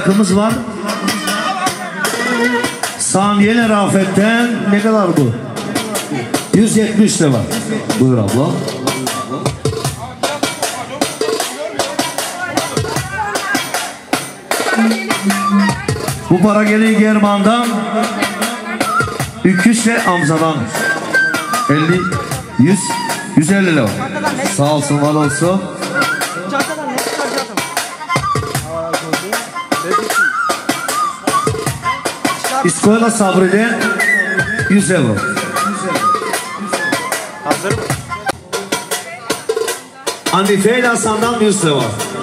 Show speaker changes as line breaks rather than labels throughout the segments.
şarkımız var. Saniyeler Rafet'ten ne kadar bu? 170 lira. Buyur abla. Bu para geliyor German'dan, Üküş ve Amza'dan. 50, 100, 150 lira. Sağ olsun, var olsun. İskola Sabri'den 100 euro.
Hazır mı?
Hanife ile Hasan'dan 100 lira.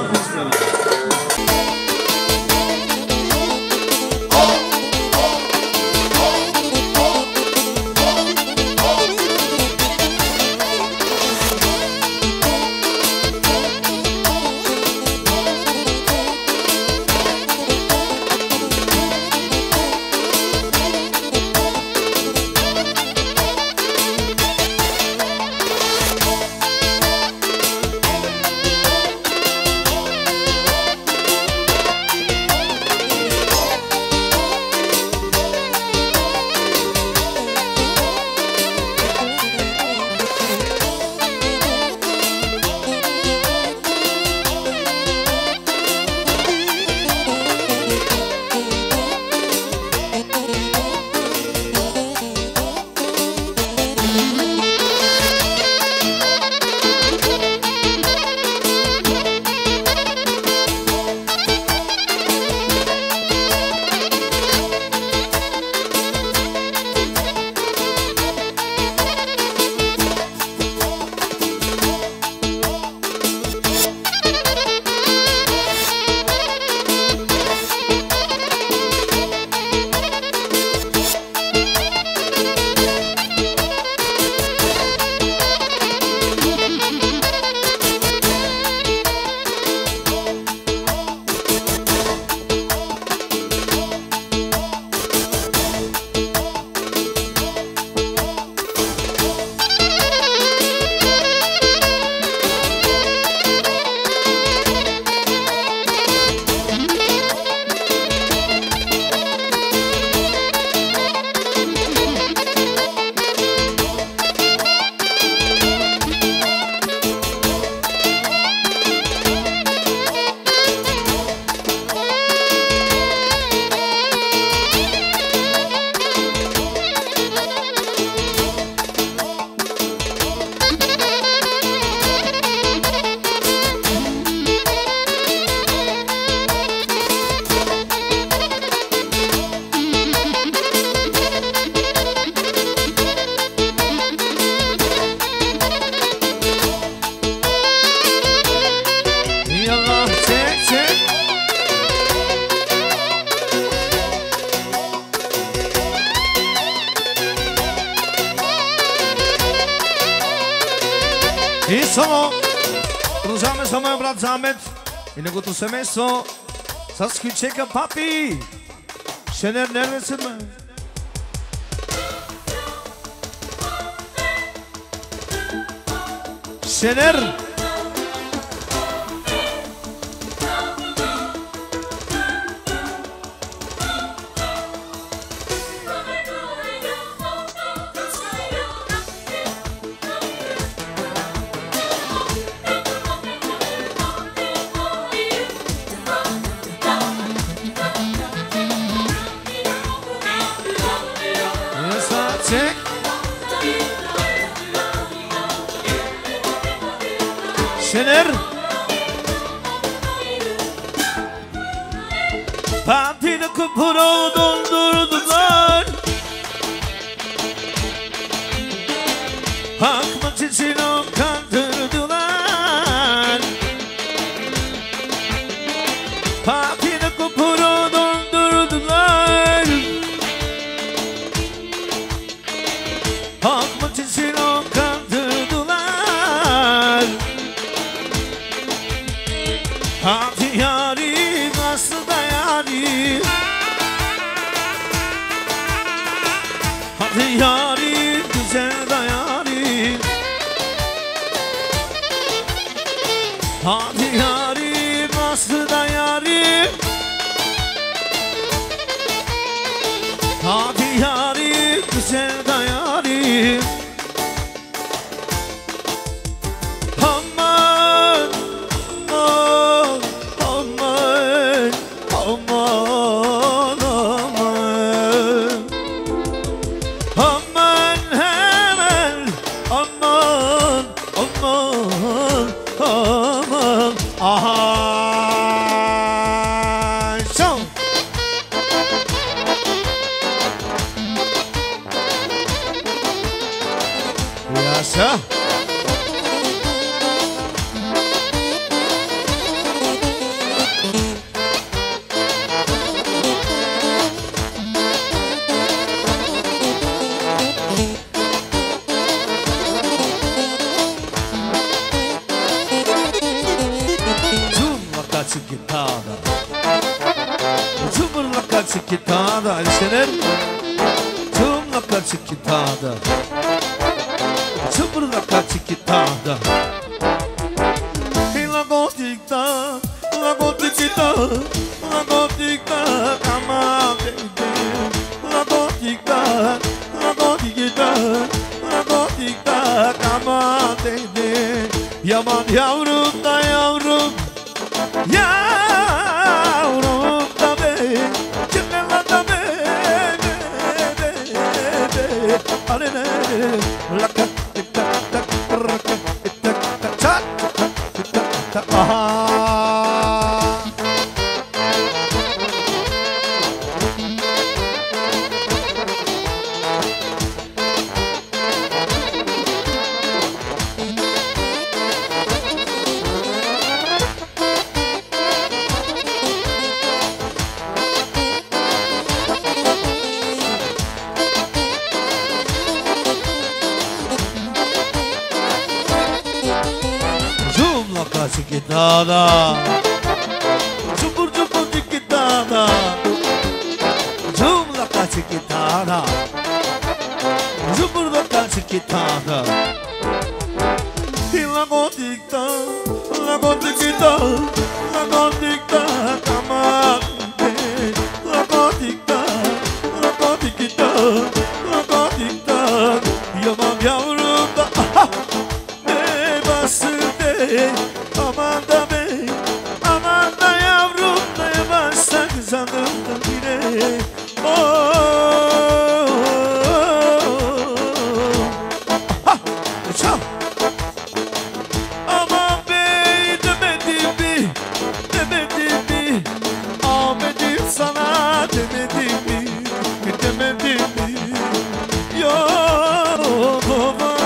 I samo, продължаваме с моя брат Замет и неговото семейство с хичека Папи. Шенер нервен се ме. Шенер! Şener Papi'ni kupuru doldurdular Hakmat için o kandırdılar Papi'ni kupuru doldurdular Hakmat için o kandırdılar Hadi yarim nasıl da yarim Hadi yarim güzel da yarim Hadi yarim nasıl da yarim güzel da yarim. Aman, aman, aman, aman, aman. Aman hemen, aman, aman, aman. Aha. Şov. Yaşa. Chiquitada, Zumba la chiquitada, el Chanel, Zumba la chiquitada, Zumba la chiquitada, y la gotita, amante, la gotita, amante, yaman yavrum da yavrum. Yavrum da be, cimela da be, alene, laka, tak, tak, raka, tak, tak, tak, aha. Chiquitada, chupur chupur chiquitada, zoom la chiquitada, chupur la chiquitada, y la gotita, amante, la gotita, yaman yavrum da, ne basıldı. Aman da yavrum da yavaşsa kızandım da bile. Uçam. Aman bey demedim mi? Ahmet'im sana demedim mi? Yok baba.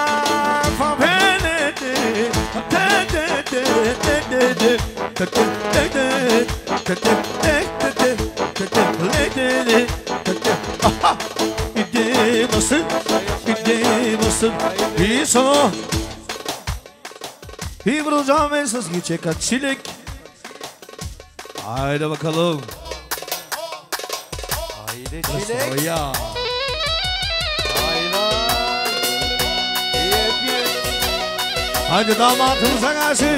Gidiyorsun bir sonu bir vuracağım ve söz geçecek çilek. Haydi bakalım.
Haydi çilek.
Ya. Haydi damatımıza karşı.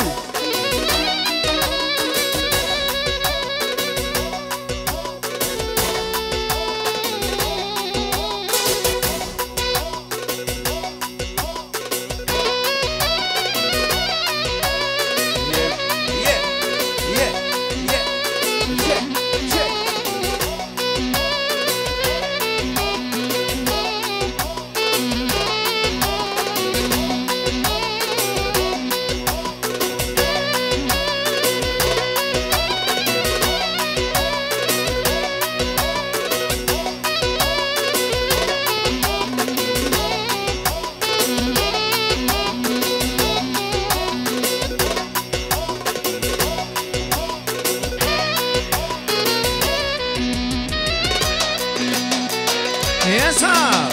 Yes, sir.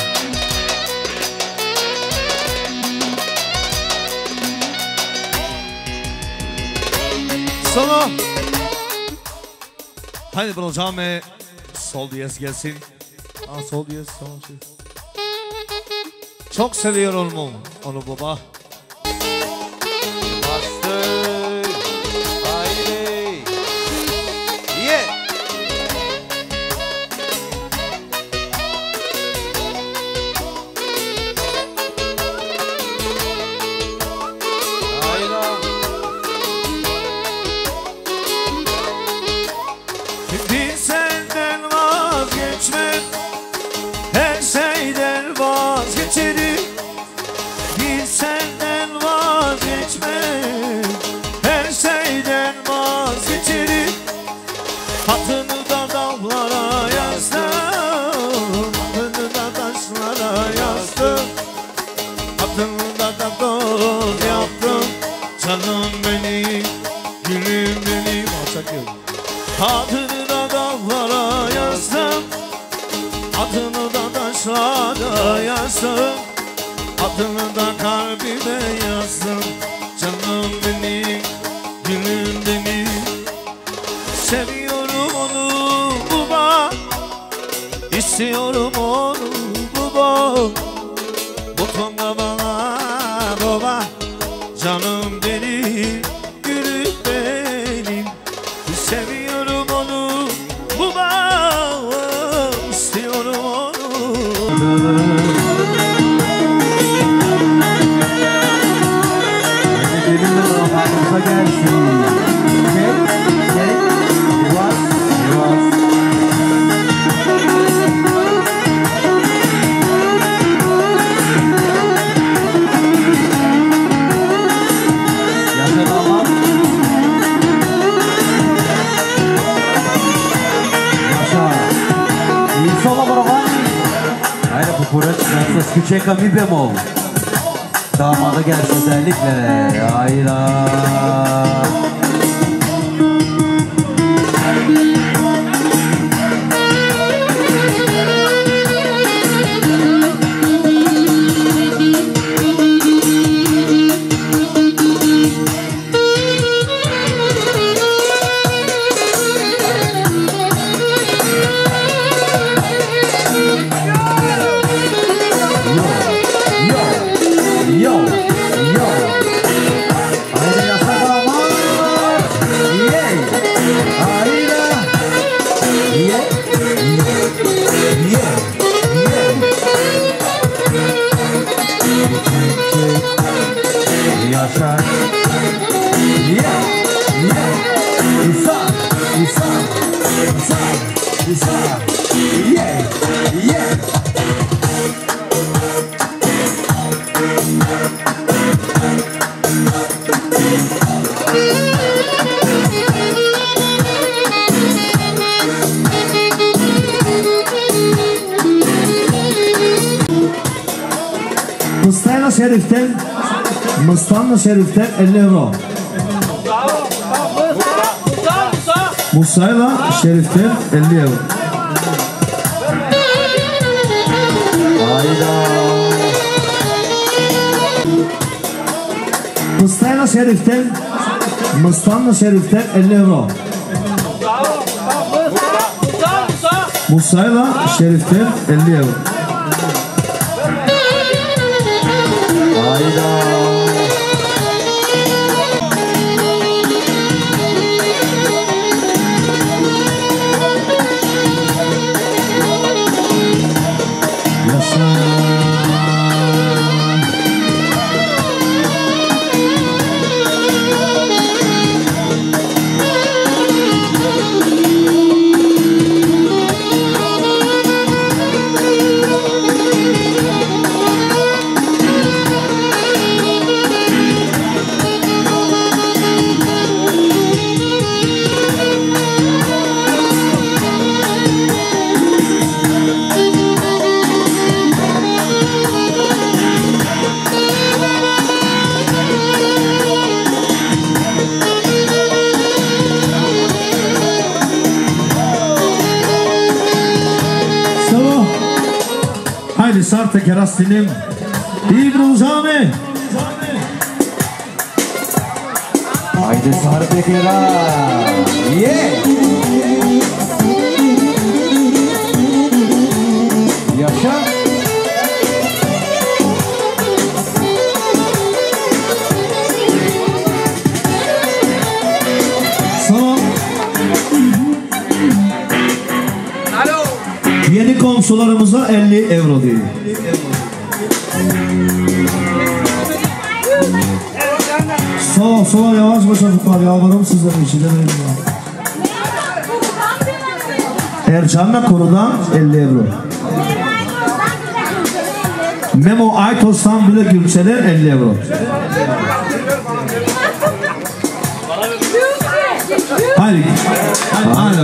Solo. Haydi bulacağım ve sol diyez gelsin. Sol diyez, tamam şey. Çok seviyorum onu baba.
Bastır. Haydi. Yeah.
Şimdi senden vazgeçmem, her şeyden vazgeçerim. Bir senden vazgeçmem, her şeyden vazgeçerim. Adını da dağlara yazdım, adını da taşlara yazdım. Adını da dost yaptım, canım benim, gülüm benim. Adını da dağlara yazdım, adını da taşlara yazdım. Adını da kalbime yazdım, canım benim, gülüm benim. Seviyorum onu baba, istiyorum onu baba. Bu tonga bana baba, canım benim, gülüm benim. Seviyorum onu baba, istiyorum onu.
Gelin de damadımıza gelsin. Küçük mi bemol. Damada gelsin özellikle. Hayda. Mıstanlı Şerif'ten 50 euro. Musa'yla Şerif'ten 50 euro. Hayda. Mıstanlı Şerif'ten 50 euro. Musa'yla Şerif'ten 50 euro. Hayda. Sarta Kerastinim İbruzami. Haydi Sarta Keras. Yaşa. Tamam. Alo. Yeni komşularımıza 50 euro diyor. Sola yavaş çocuklar, yalvarırım sizlerin içinde benim ya.
Ercan'la Koru'dan 50 euro. Memo Aytos'tan bile Gülçeler 50 euro. Haydi. Haydi.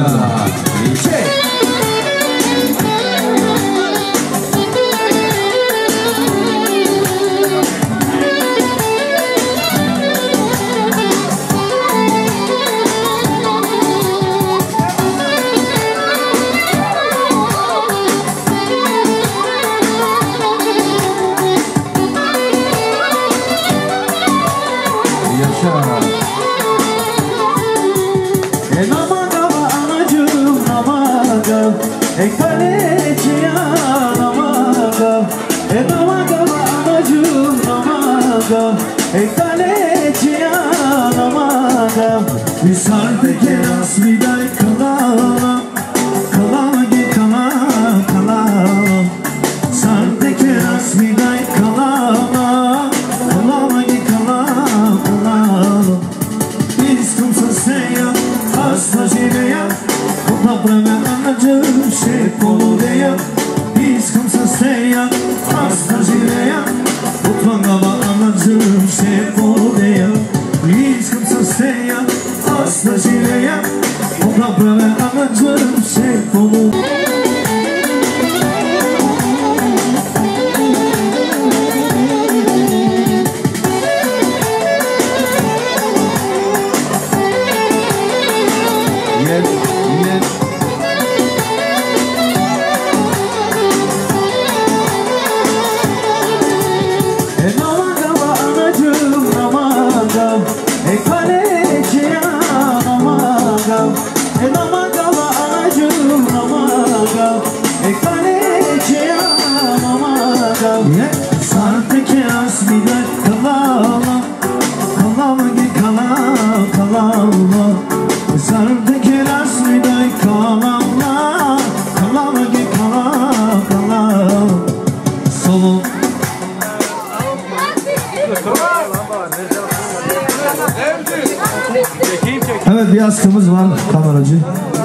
Evet, bir askımız var kameracı.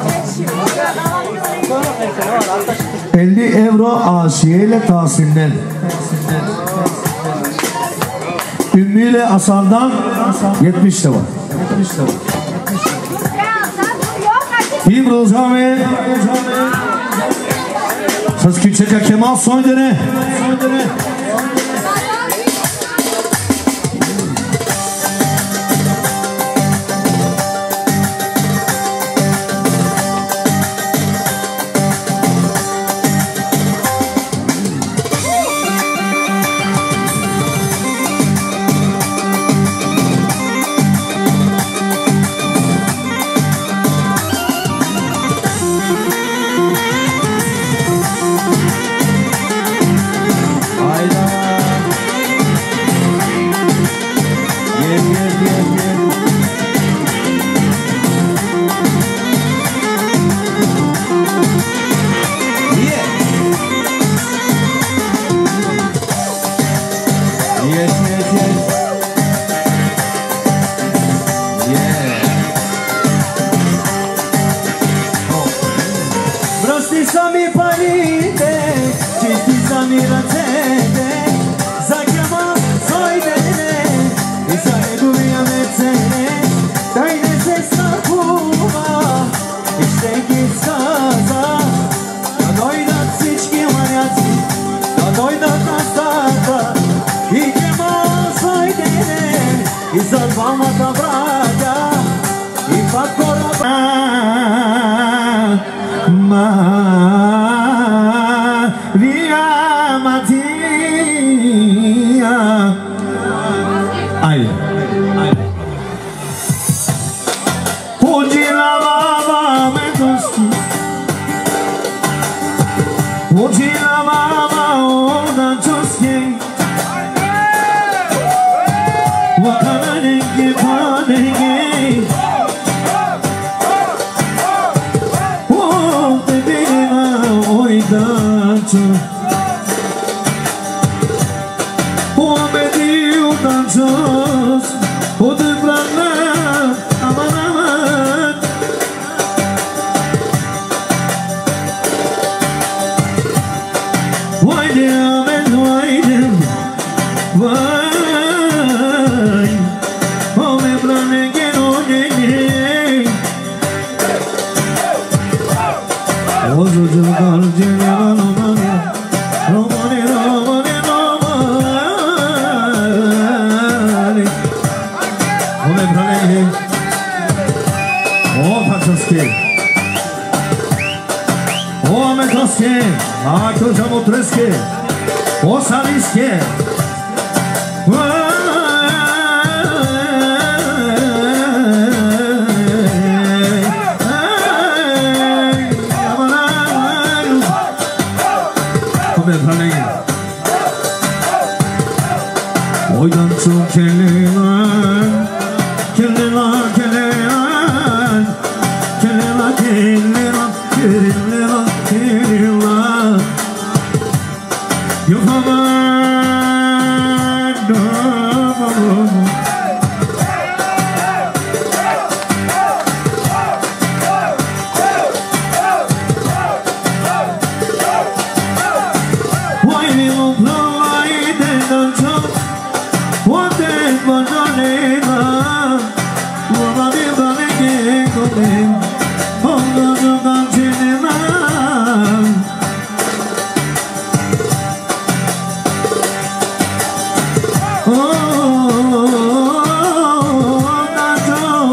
50 euro Asiye ile Tahsin'den. Ümmü ile Asan'dan 70 de var. İbrahim Söz Küçük Kemal Soydere.
Ozucular Celal Romani Romani Romani Romani Ome Brane O Patsaski O Metoski Ako Jamotreski O Saliski Oydan çok kelleman Kelleman, kelleman Kelleman, kelleman Kelleman, kelleman Yapamadım Vay bir mutlu vay denden çok Vay bana neyma Vama bir bana gekodim Ondan çenemem Ondan çok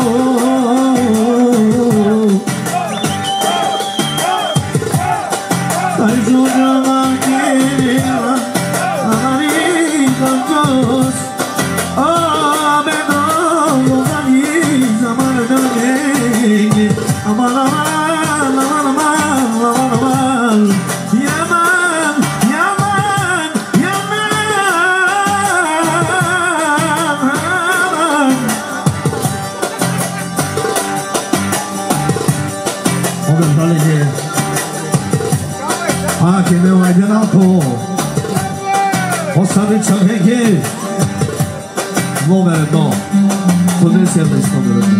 Ay çocuğuma geliyor Anani kancos Aman aman aman aman aman aman Yaman yaman yaman Oğlum böylece Hakime vaydın altı O sabit çabheki Mo verin no Kudret sevde İstanbul'da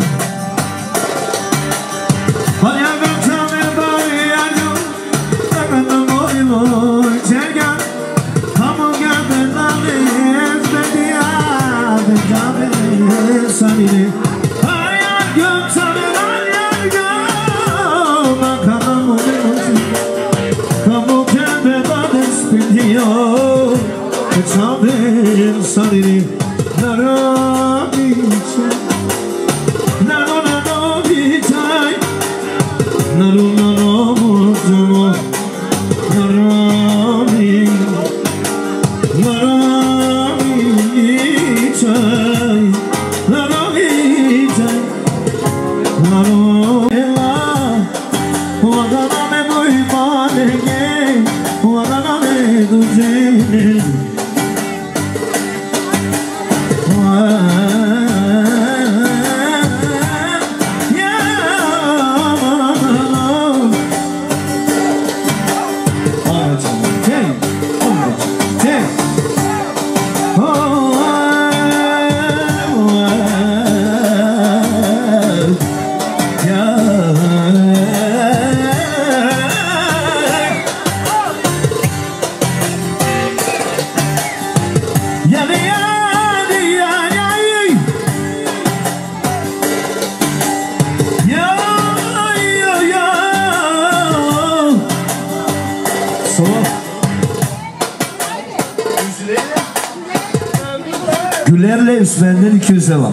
Gülerle Üsmen'den 200 sevap.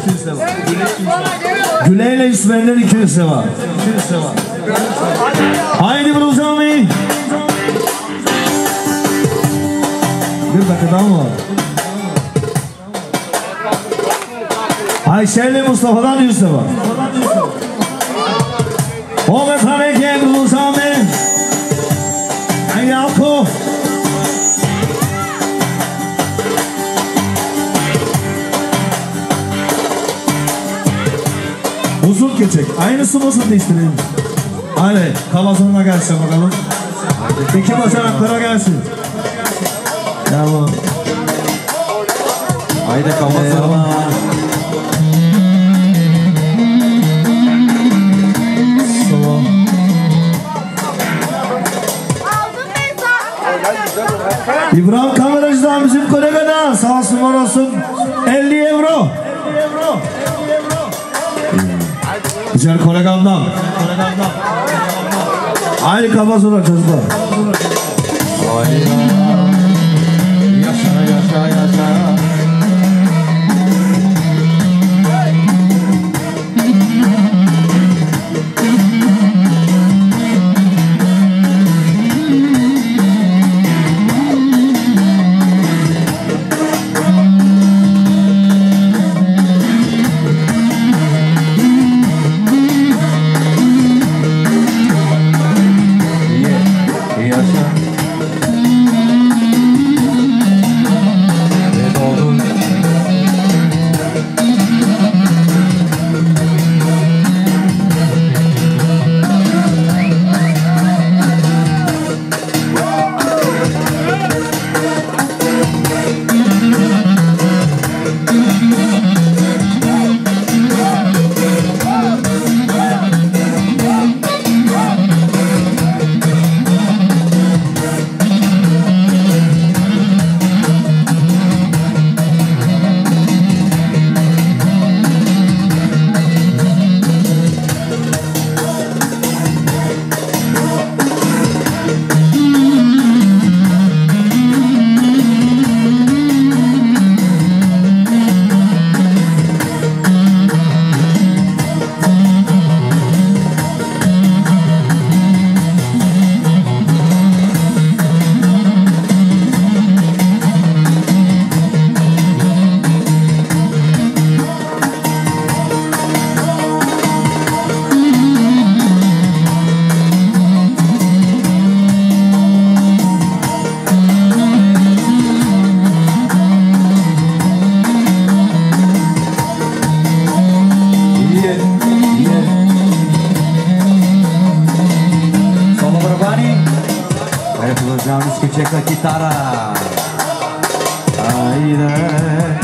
Gülerle Üsmen'den 200 sevap. Haydi Bruzami. Bir dakika daha mı var? Ayşe'yle Mustafa'dan 100 sevap. O mekaneke Bruzami. Yakov. Uzun keçek. Aynısı olsun da istedim. Hadi kafasına gelsin bakalım. İki bacanaklara gelsin. Tamam.
Haydi kafasına. İbrahim kameracıdan bizim kolegadan sağ olsun var olsun 50 euro. Güzel kolegamdan.
Aynı kafasına çocuklar.
Yaşa yaşa yaşa. Discoteca Kitara. Aire.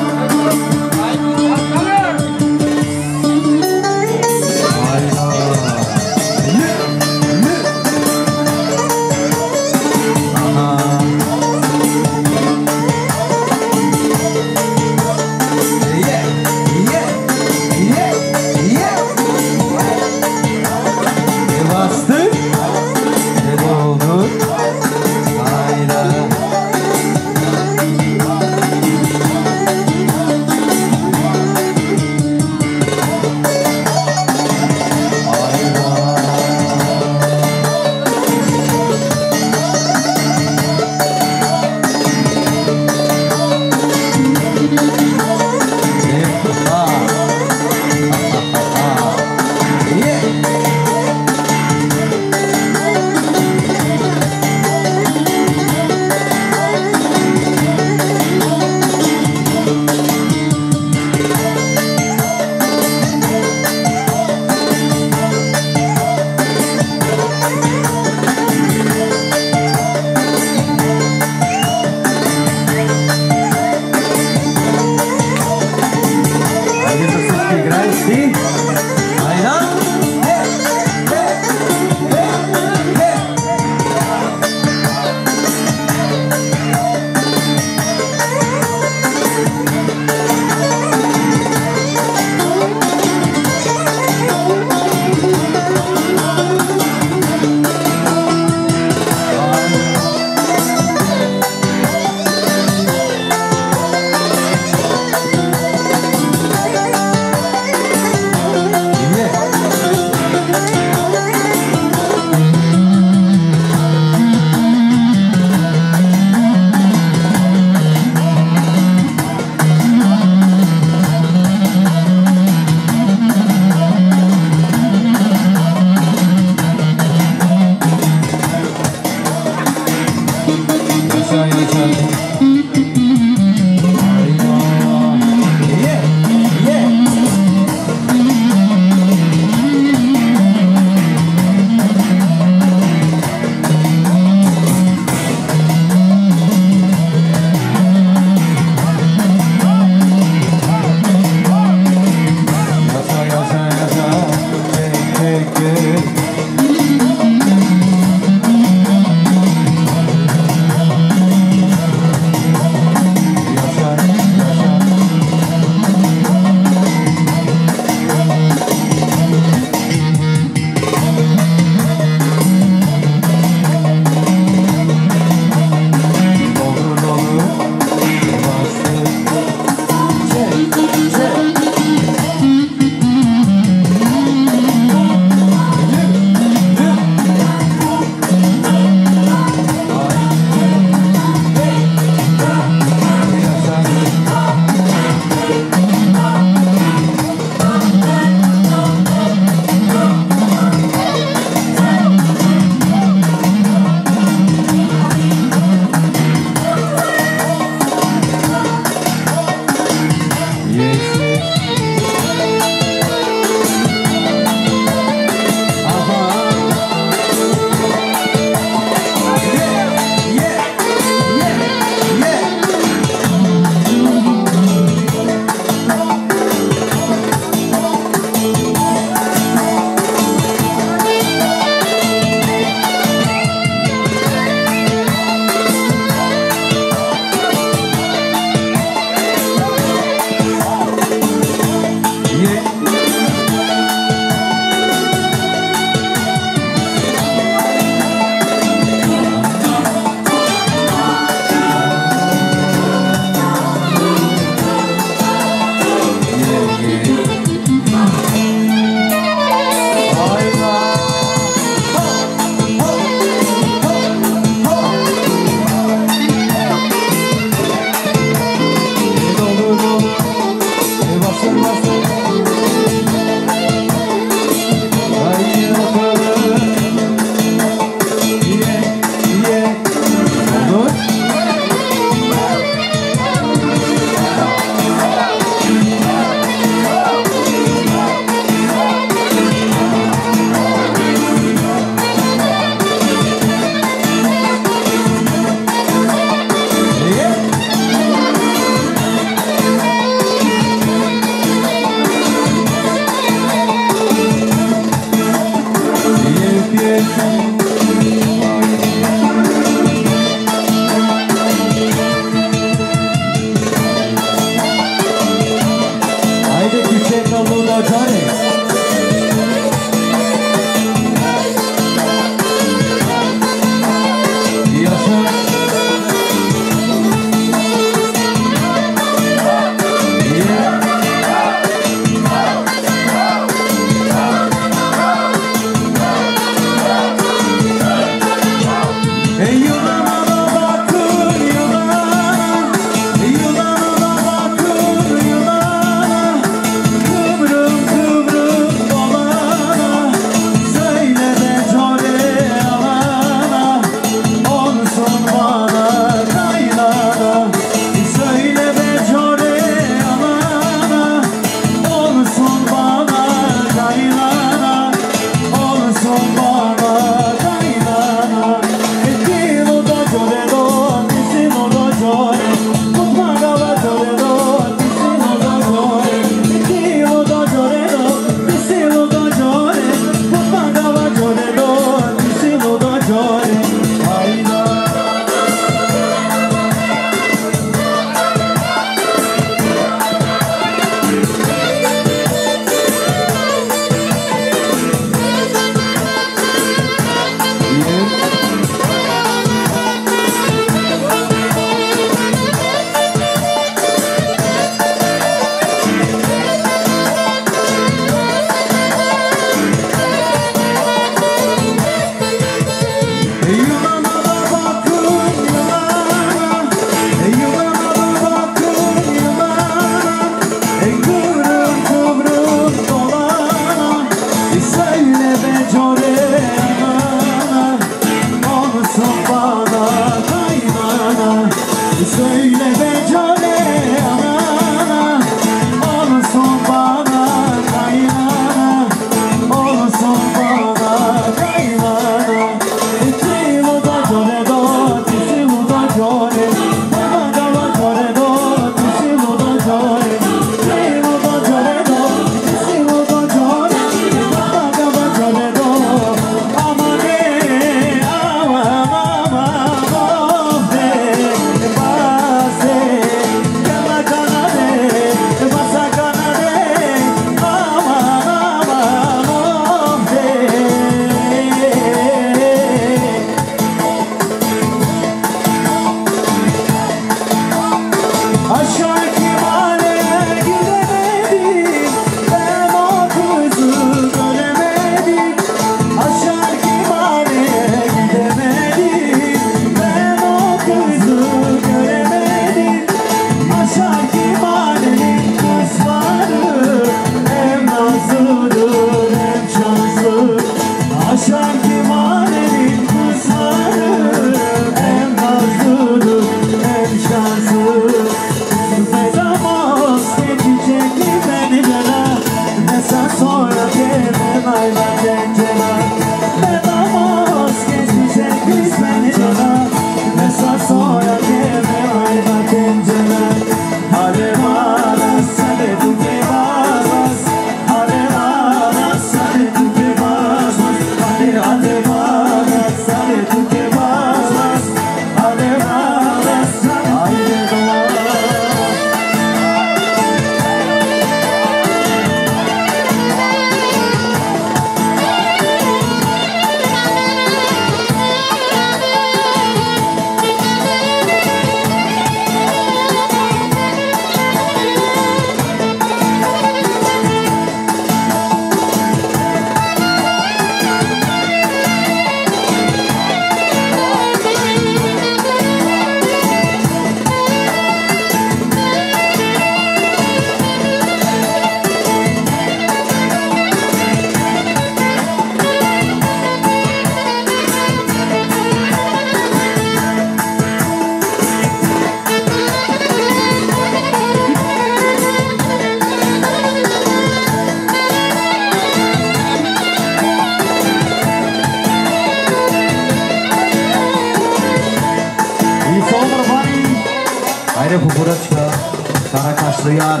Ayrı Pupuraçka, Karakaşlı Yar,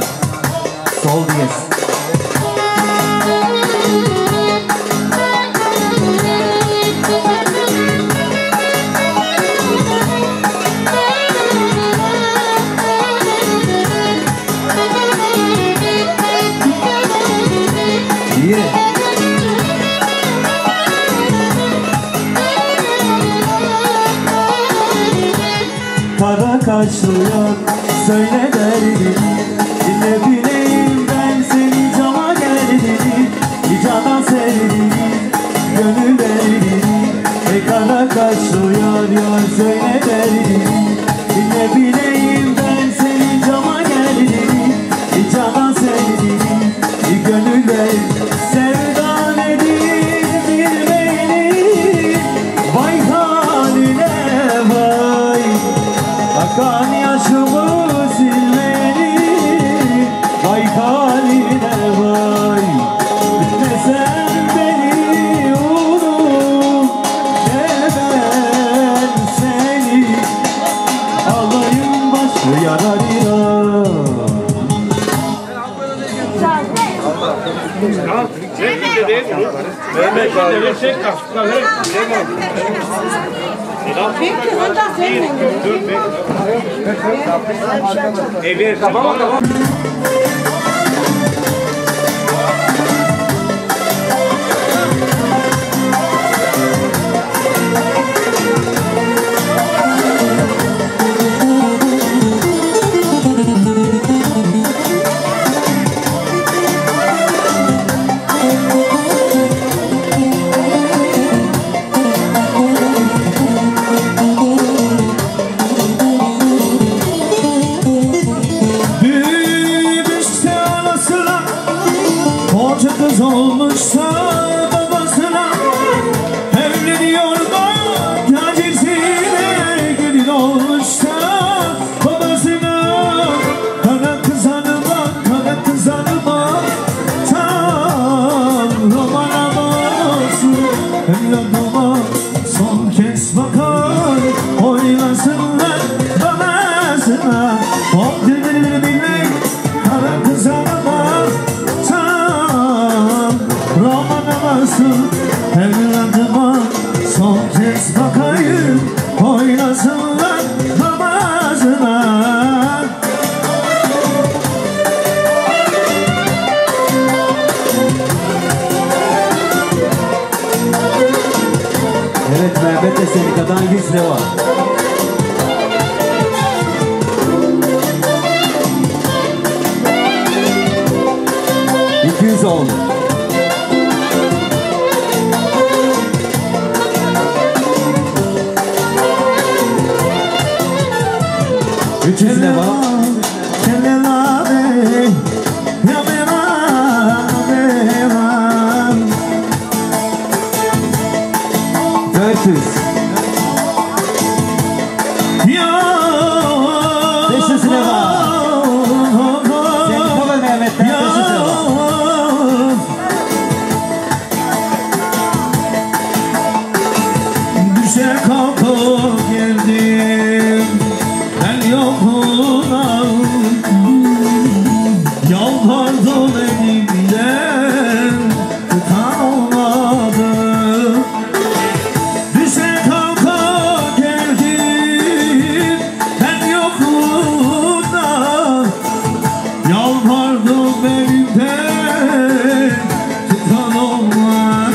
Sol Diyez.
Kara kaşlı yar söyle derdini, dinle bileyim ben seni cama geldiğini, icana sevdiğini, gönül verdiğini. Kara kaşlı yar yar söyle derdini, dinle bileyim ben seni cama geldiğini, icana sevdiğini, gönül verdiğini. Sevda nedir bilmeyeni, vay haline vay. Akan yaşımı silmeli, vay haline vay. Bitmesen beni unut, ne ben seni alayım başlı yararına. Kız olmuşsa babasına evleniyor da tacizine, gelin olmuşsa babasına. Kara kız hanıma, kara kız hanıma, tam romana basın. Evladıma son kez bakar, oynasınlar babasına. Hop dinle dinle, kara kız hanıma, evladıma son kez bakayım, oynasınlar babasına.
Evet, Mehmet de Senika'dan 100 lira var. oldu. Üçüncü de var. 400. 500 lira var. Senin Mehmet'ten 500 lira var.
Düşe kalkıp geldim ben yokluğuna, yalvardım elimden tutan olmadı. Düşe kalkıp geldim ben yokluğuna, yalvardım elimden tutan olmadı.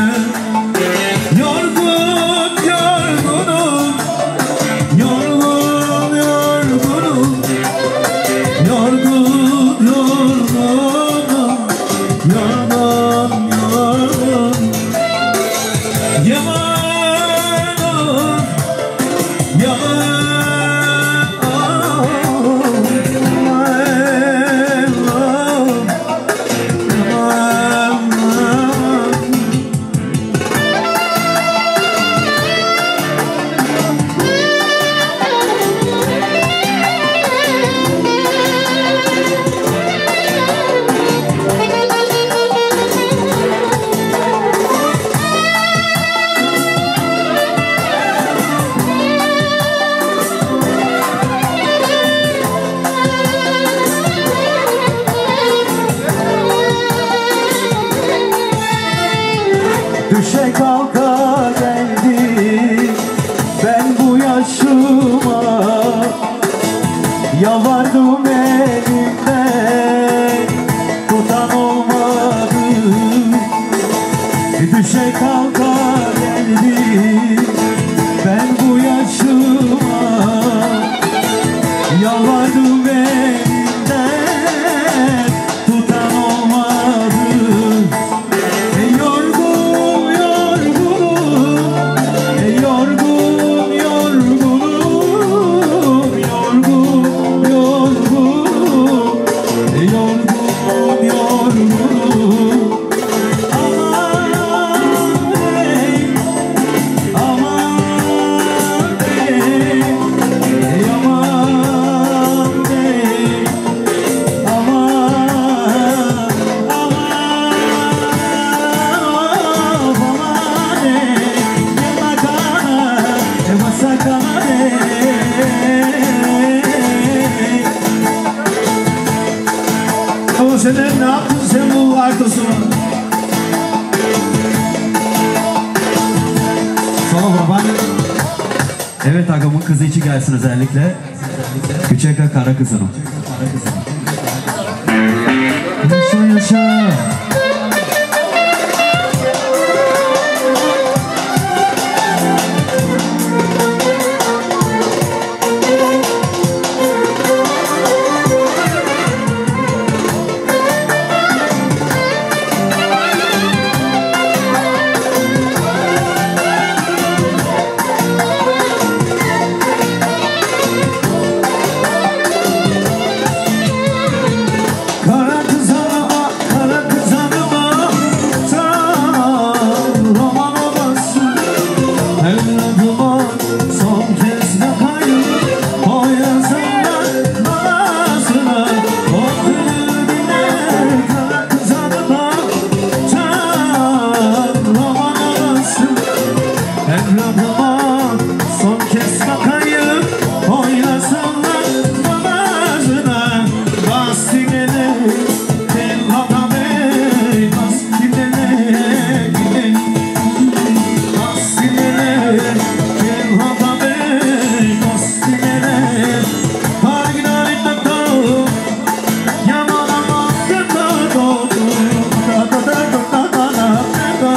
Düşe kalka geldim ben bu yaşıma, yalvardım elimden tutan olmadı. gece kalka geldi. Ben bu yaşıma yalvardım elimden, tutan olmadı. Yorgun yorgunum, yorgun yorgunum, yorgun yorgunum, yorgun yorgunum. Aman ey, aman ey, aman ey, aman, aman ey, masakana ey. Ama sen ne yaptın sen bu arkasına? Sana baban. Evet ağamın kızı için gelsin özellikle. Küçük kara kızına. Yaşa yaşa. Kara kızanıma, kara kızanıma, sen roman olasın. Evladıma son kez bakayım, o yazanlar nazına. O gülüne kara kızanıma, sen roman olasın. Evladıma son kez bakayım, o yazanlar namazına. Bas dinle, tel havame, bas dinle, bas dinle, tel havame, bas dinle. Harginayet takım, yaman aman takım, da da da da da da da.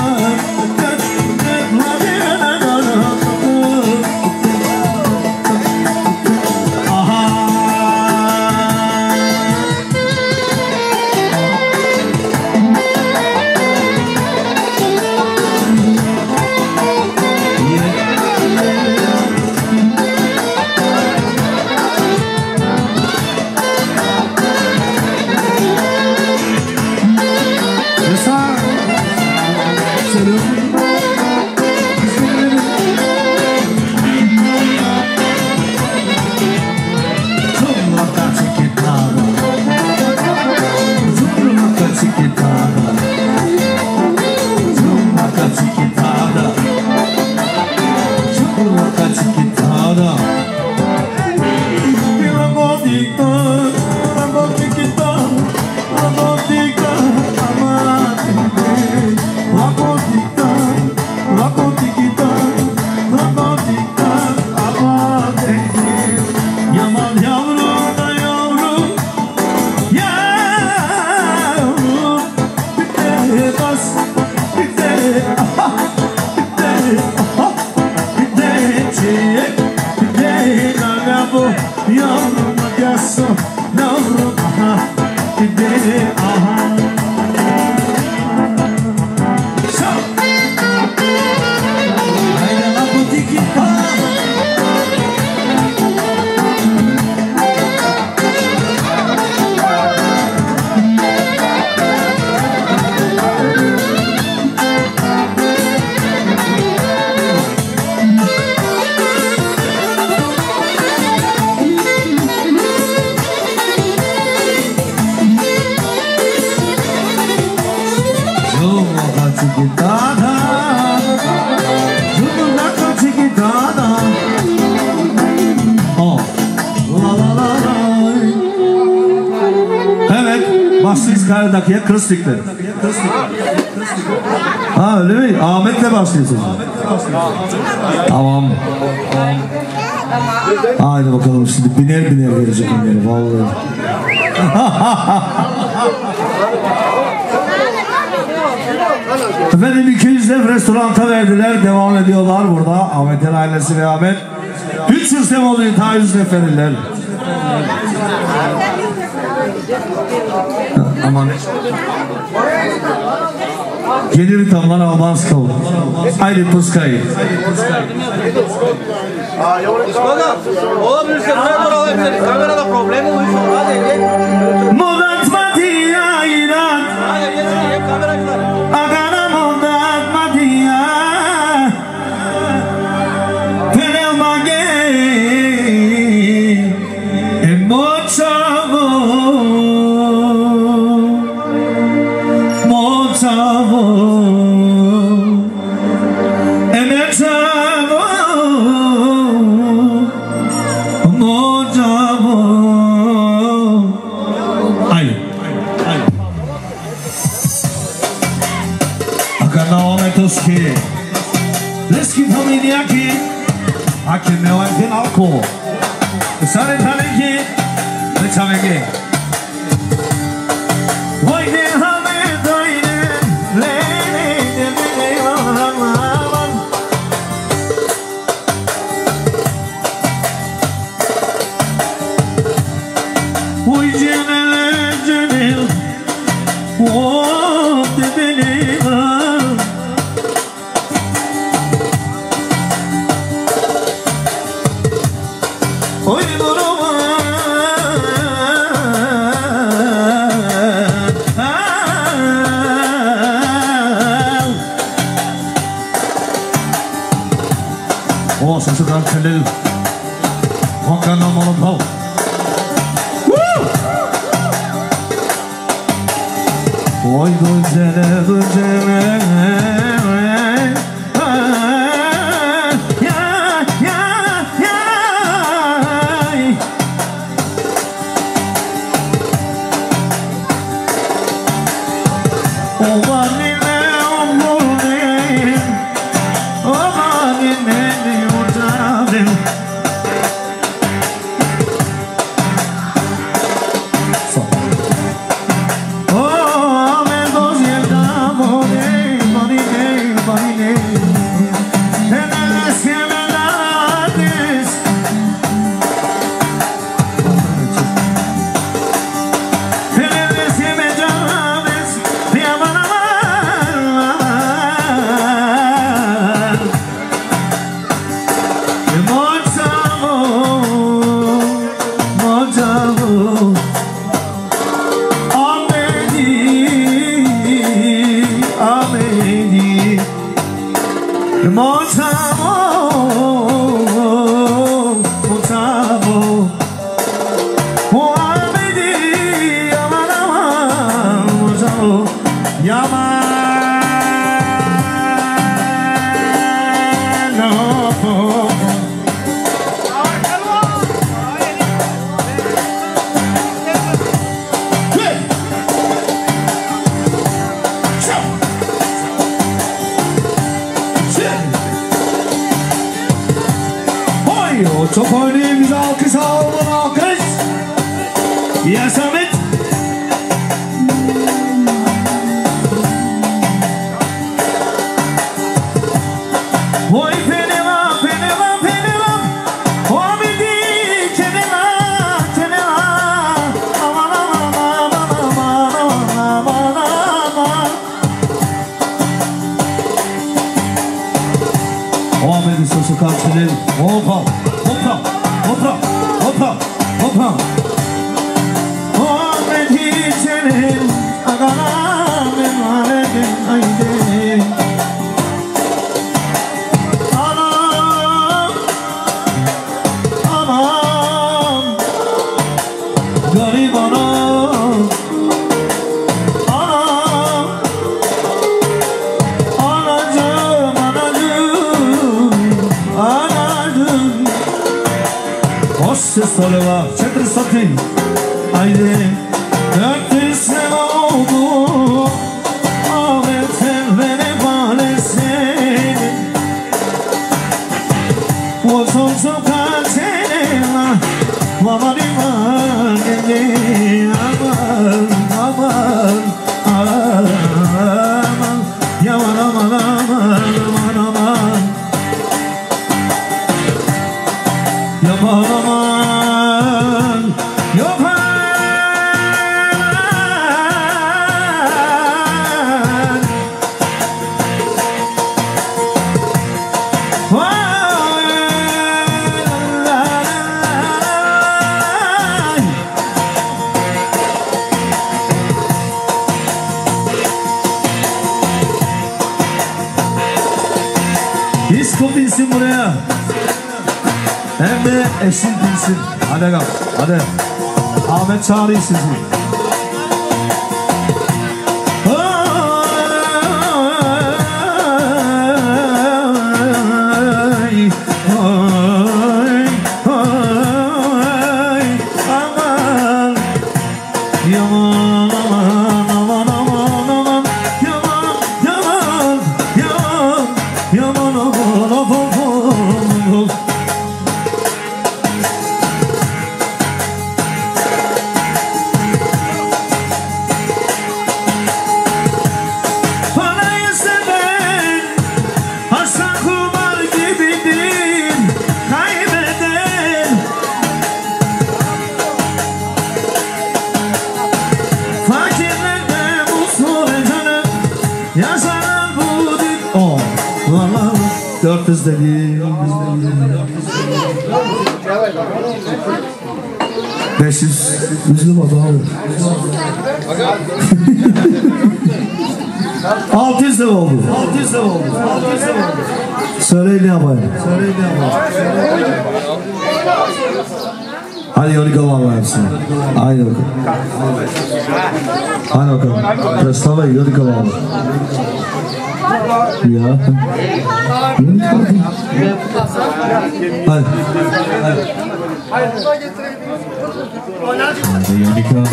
Yaman yavrum da yavrum, yavrum. Bir de bas, bir de aha, bir de aha, bir de çek, bir de bu yavrum gelsin, yavrum aha, bir de aha. Haydi la bu tiki ha. Evet, başlıyoruz Karadakı'ya Kırıslık'ta. Ha öyle mi? Ahmet'le başlıyorsun. Tamam. Haydi bakalım şimdi biner biner verecek onları vallahi. Efendim 200 dev restoranta verdiler. Devam ediyorlar burada. Ahmet'in ailesi ve Ahmet. 300 dev oluyor. Ta 100 dev verirler. Aman. Gelir tamlar Albansko. Haydi puskayı.
Olabilirse nerede olabilir? Kamerada problem olmuş. Hadi gel.
Mudat Matiya İran.
Hadi gel kameracılar.
Agana Mudat Matiya. Penemage. Emochavo. Mochavo. Emochavo. Mochavo. Ay. Toski. Leski familia aqui. Aqui meu é de álcool. Sabe também que? Sabe que? Vai de rame doide. Oi genel. Oh, te beneva. Sasukan Khalil Wakana Molopau Oy gözele Çok oynayın bize alkış alın alkış. Yes Ahmet. Oy penela penela penela. O bidi kenela kenela. Aman aman aman aman aman aman. O Ahmet'in sesi kalçılı. Opa. Hoppa. Ahmet hiçenin agalam emanetin haydi. Anam garip anam. Anacığım Hoşça soleva çetri satın. Haydi dört sene oldu. Ahmet'in beni bağlesin. O son sokaklarına aman iman edin. Aman aman aman. Aşko binsin buraya. Hem de eşin binsin. Hadi kal. Hadi. Ahmet çağırıyor sizi. Dedi, 500 üzüm oldu abi. 600 de oldu. 600 de oldu. Söyleyin ne yapayım? Hadi yolu kalan versin. Haydi bakalım. Hadi bakalım. Prestava yolu kalan. Ya. Hadi. Hadi Yonika.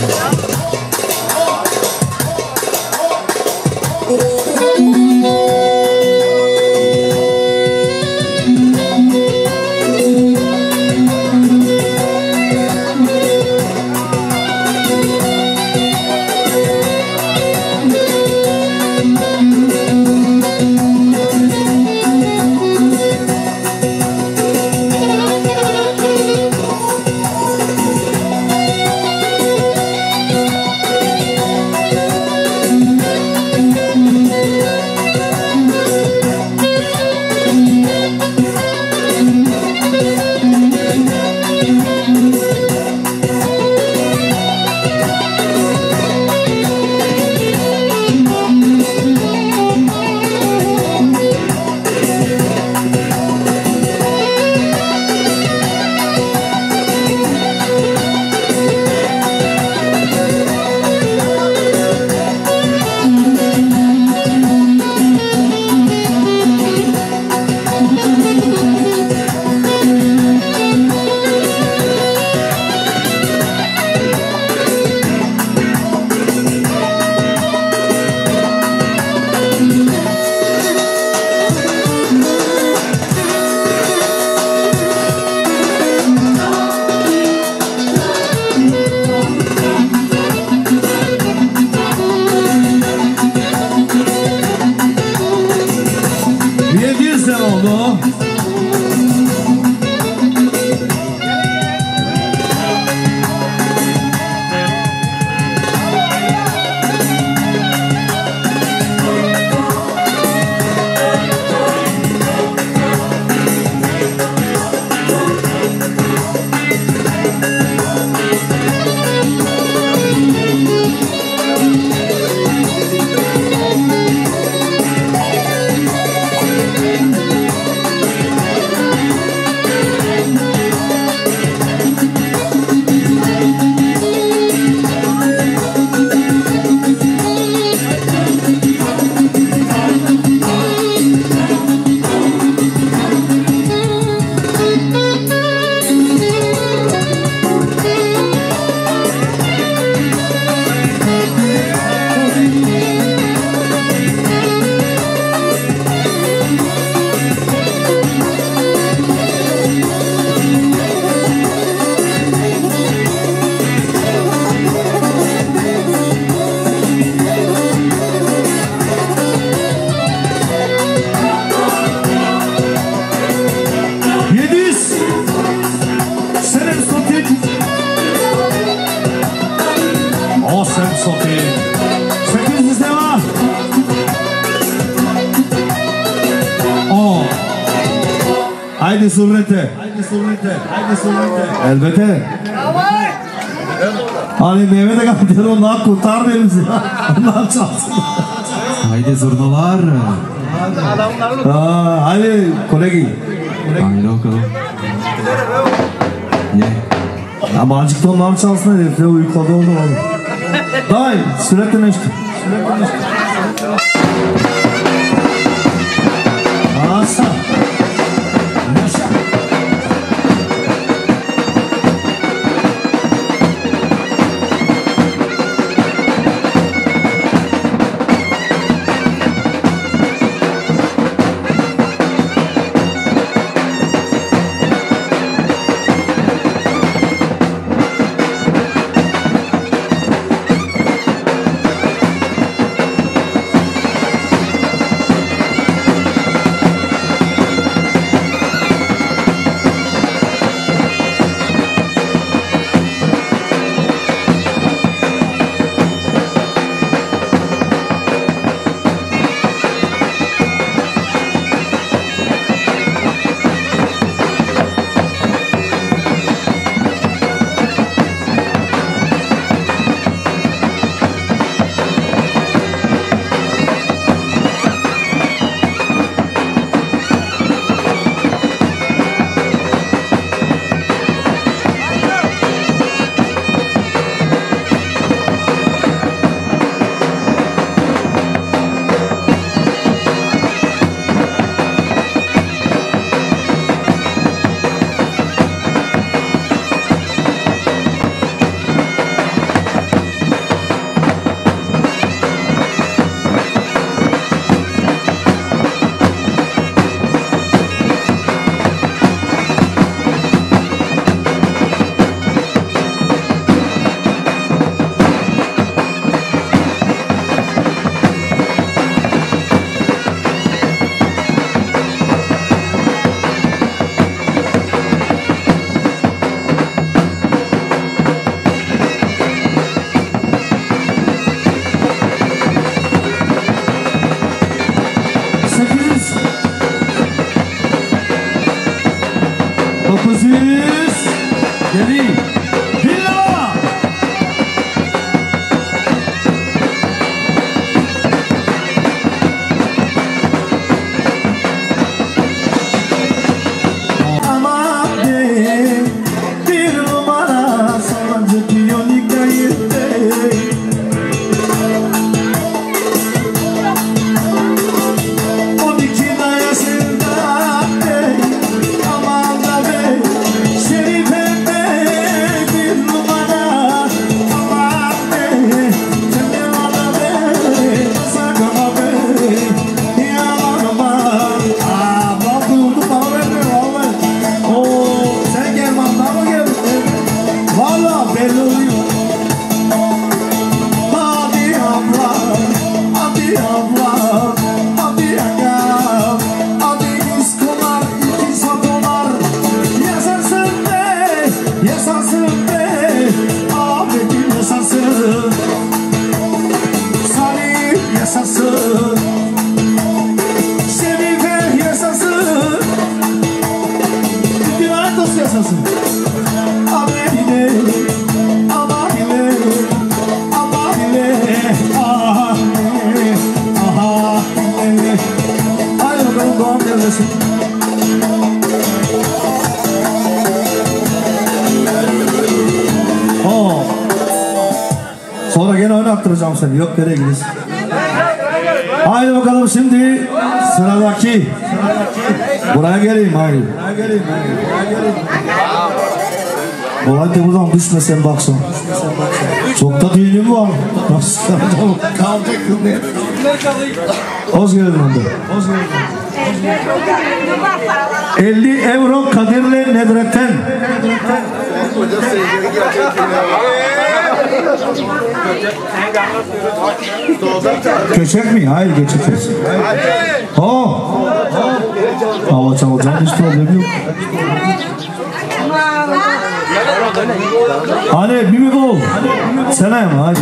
Haydi surrete. Elbette. Hani Mehmet'e kapatıyor, onlar kurtar bizi. Onlar çalsın.
Haydi zurnalar.
Hadi kolegi.
Haydi bakalım. Ne?
Ama azıcık tonlar çalsın herifle uyukladı oldu oğlum. Day sürekli işte. Asa. Yaşa. Sonra gene oynattıracağım seni. Yok nereye gidiyorsun? Haydi bakalım şimdi sıradaki. Buraya geleyim haydi. Olay da buradan düşmesen baksana. Çok da düğünüm var. Nasıl kalacaksın diye. Hoş geldin onda. 50 euro Kadirli Nedret'ten. Köçek mi? Hayır geçeceğiz. Hava çalacağım hiç problem yok. Hadi bir bol. Selam hadi.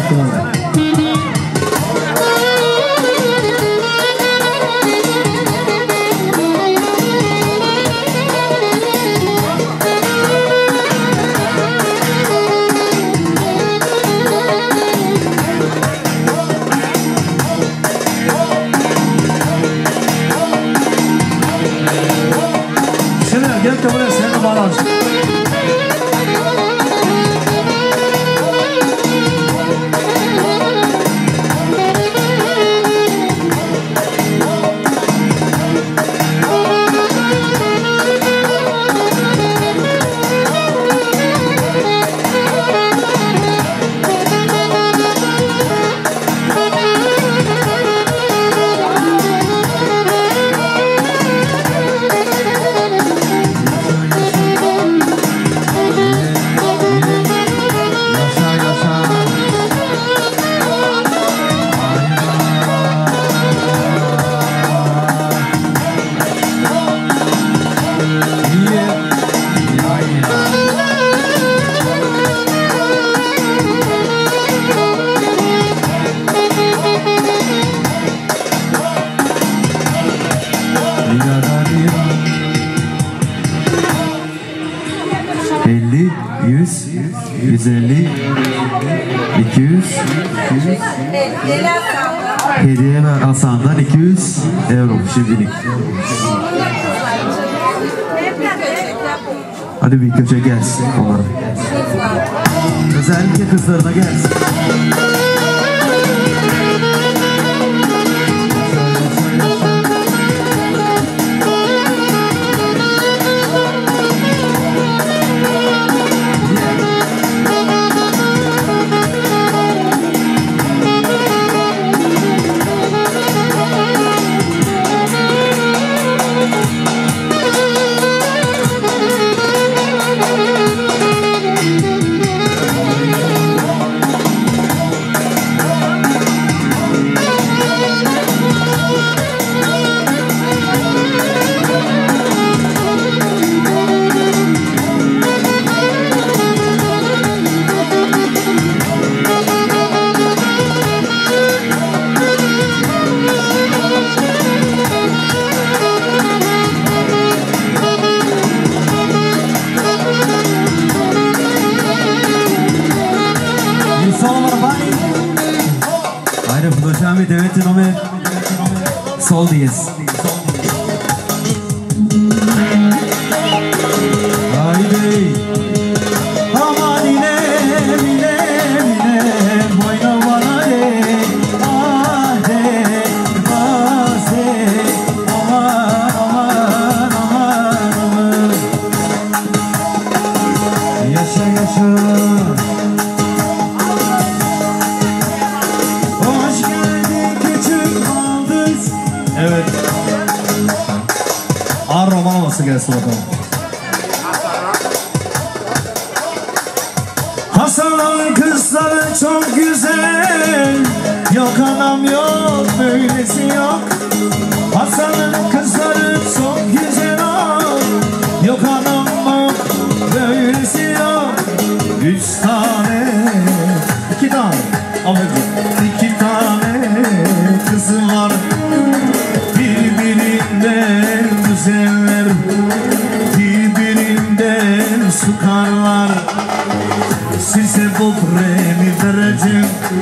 50, 100, 150, 200. Hediyeler Hasan'dan 200 euro şimdilik. Hadi bir köşe gelsin onlara. Özellikle kızlarına gelsin. Sol diyez. Haydi. Aman inem inem inem boyna bana de. Ah de bas de. Aman aman aman aman. Yaşa yaşa. Evet. Ağır roman havası gelsin bakalım. Hasan'ın kızları çok güzel. Yok anam yok, böylesi yok. Hasan'ın kızları çok güzel. Yok anam yok, böylesi yok. 3 tane, 2 tane, ablacığım 2 tane kızım var. Birbirinden güzeller, birbirinden sıkarlar. Size böbreğimi vereceğim,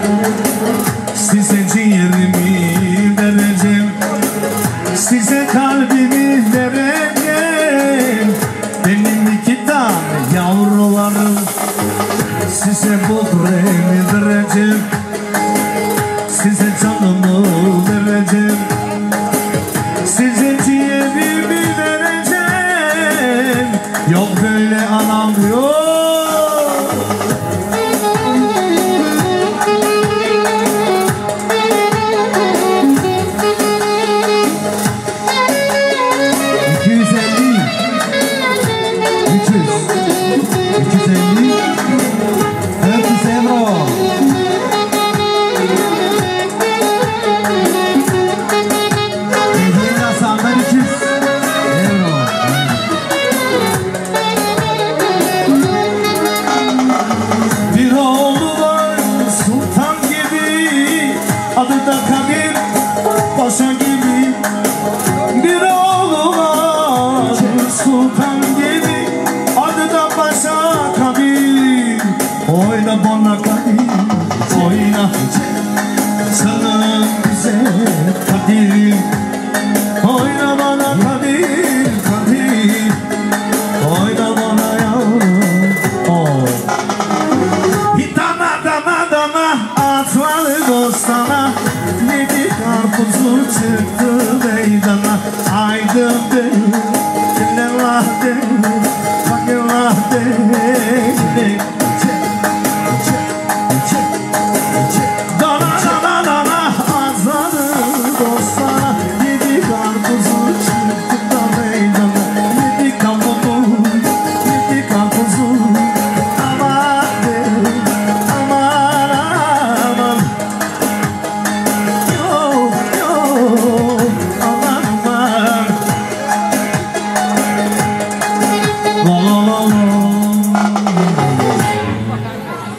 size ciğerimi vereceğim, size kalbimi vereceğim. Benim 2 tane yavrularım, size böbreğimi vereceğim, size canımı vereceğim. Size ciğerimi vereceğim. Yok böyle anam yok.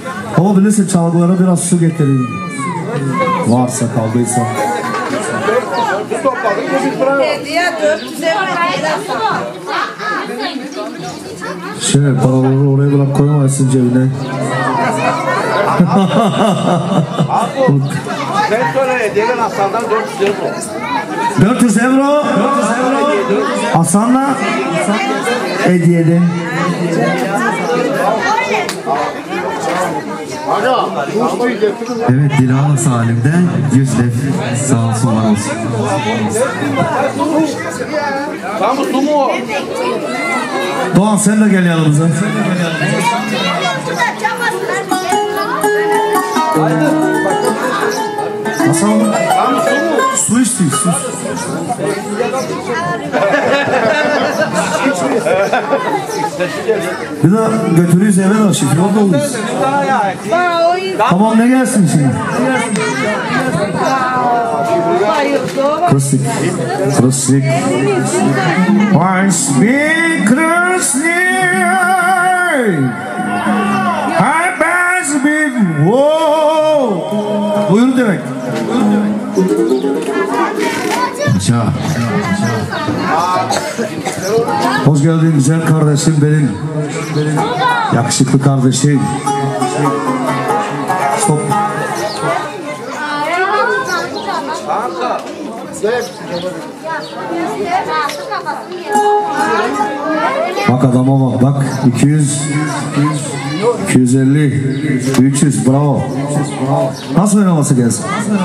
Çalgılara biraz su getirin. Varsa kaldıysa.
Hediye 400 euro.
Şener paraları oraya bırak koyamazsın cebine.
Ben sonra hediyeler Hasan'dan 400 euro.
400 euro. Hasan'la hediyeden.
Evet, Dilara Salim'den 100 lef. Sağ olsun, var olsun.
Tamam su mu?
Doğan sen de gel yanımıza. Hasan su istiyor, su. Bir de götürüyoruz eve de şifre olmalıyız. Tamam ne gelsin şimdi? Krıstık. Krıstık. Once bir krıstık. Herkes bir wow. Buyur demek.
Aşağı.
Hoş geldin güzel kardeşim benim. Yakışıklı kardeşim. Stop. Bak adama bak, bak 200, 250, 300, bravo. Nasıl oynaması gelsin?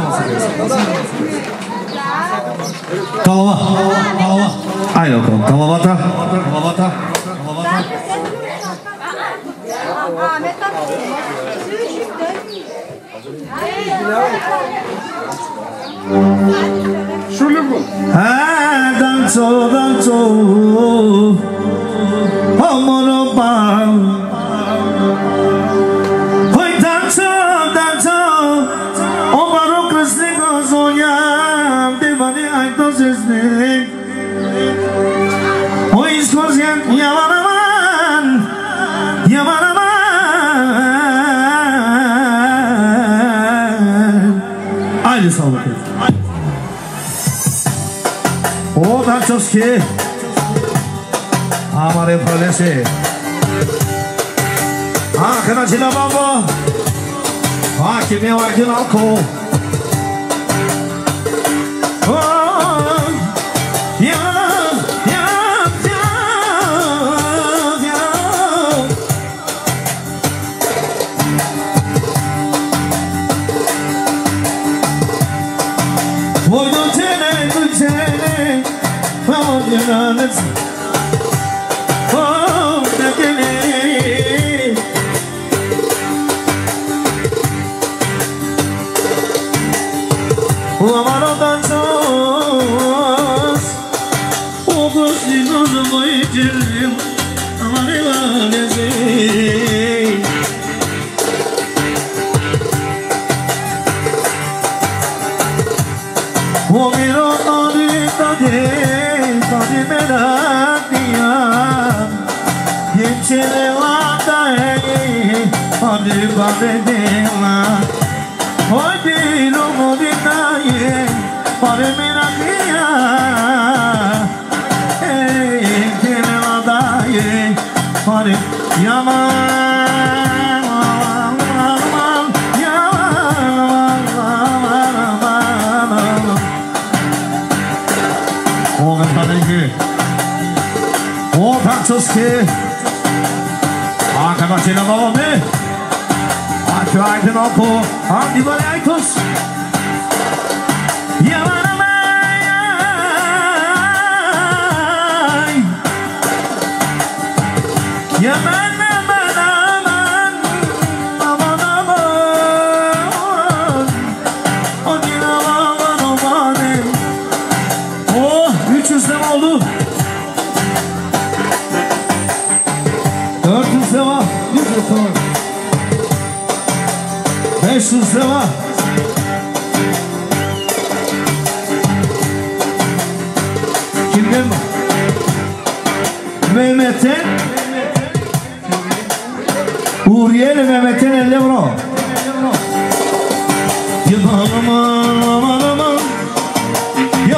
Tamam. Haydi bakalım, tamam ata. Danzo, amor pau. Hoy danzo, amor crecido soñar de manera entonces de. Hoy es consciente llaman. Haydi sağ olun. O danzoski amare prolese kena cila baba kimi wakin alko Cina baba ne? Akü aydın oku. Hadi böyle aytos. Yaman amay. Yaman aman. Aman aman. O cina baba ne? Oh 300 lira oldu. 400 lira. 500 lira. Kimden mi? Mehmet'in Uriyeli Mehmet'in 50 euro. Yaman aman aman aman.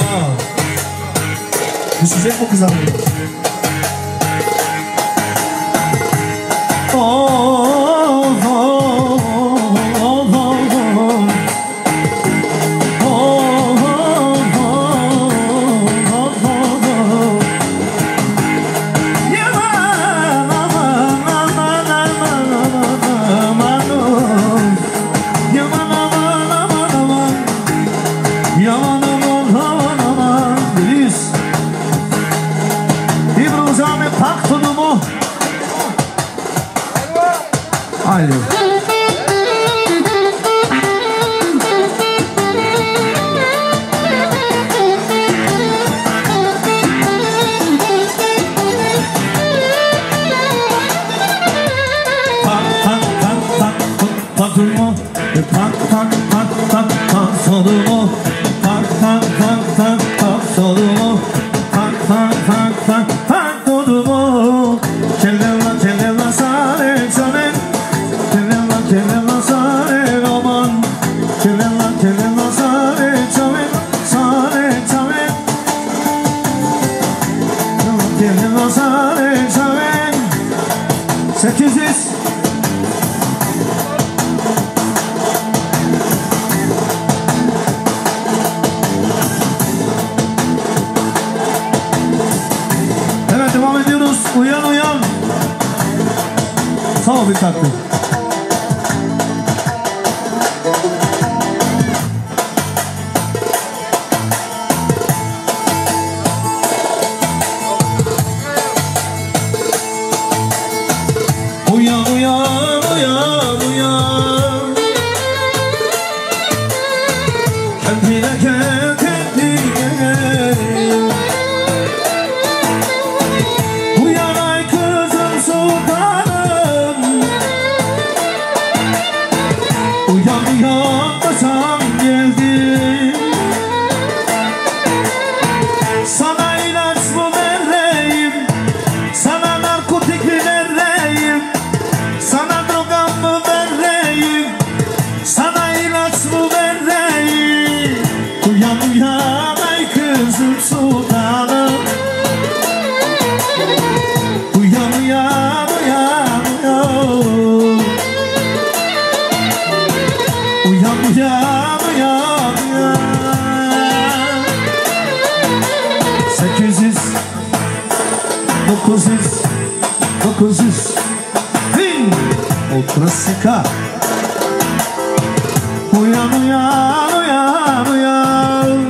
Düşecek bu kız abi.
Haydi.
Evet, devam ediyoruz. Uyan uyan. Sağ ol bir takdir. Uyan uyan uyan uyan. Kendine gel kendine. Uyan ay kızım sultanım. Uyan uyan başam geldi. Sana ilaç mı vereyim? Sana narkotik mi vereyim? Sana droga mı vereyim? Sana ilaç mı vereyim? Uyan uyan ay kızım sultanım. Uyan uyan uyan uyan. Uyan uyan uyan uyan. 800 900 900 1000 o klasika. Uyan uyan uyan uyan.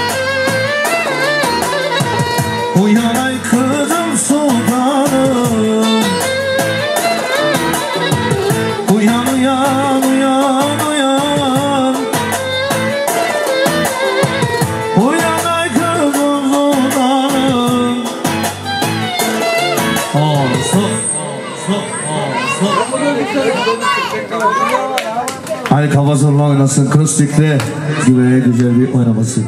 Uyan ay kızım sultanım. Uyan uyan uyan uyan. Uyan ay kızım sultanım.
Hadi kafa zorla oynasın. Krustik'te güveye güzel bir oynaması.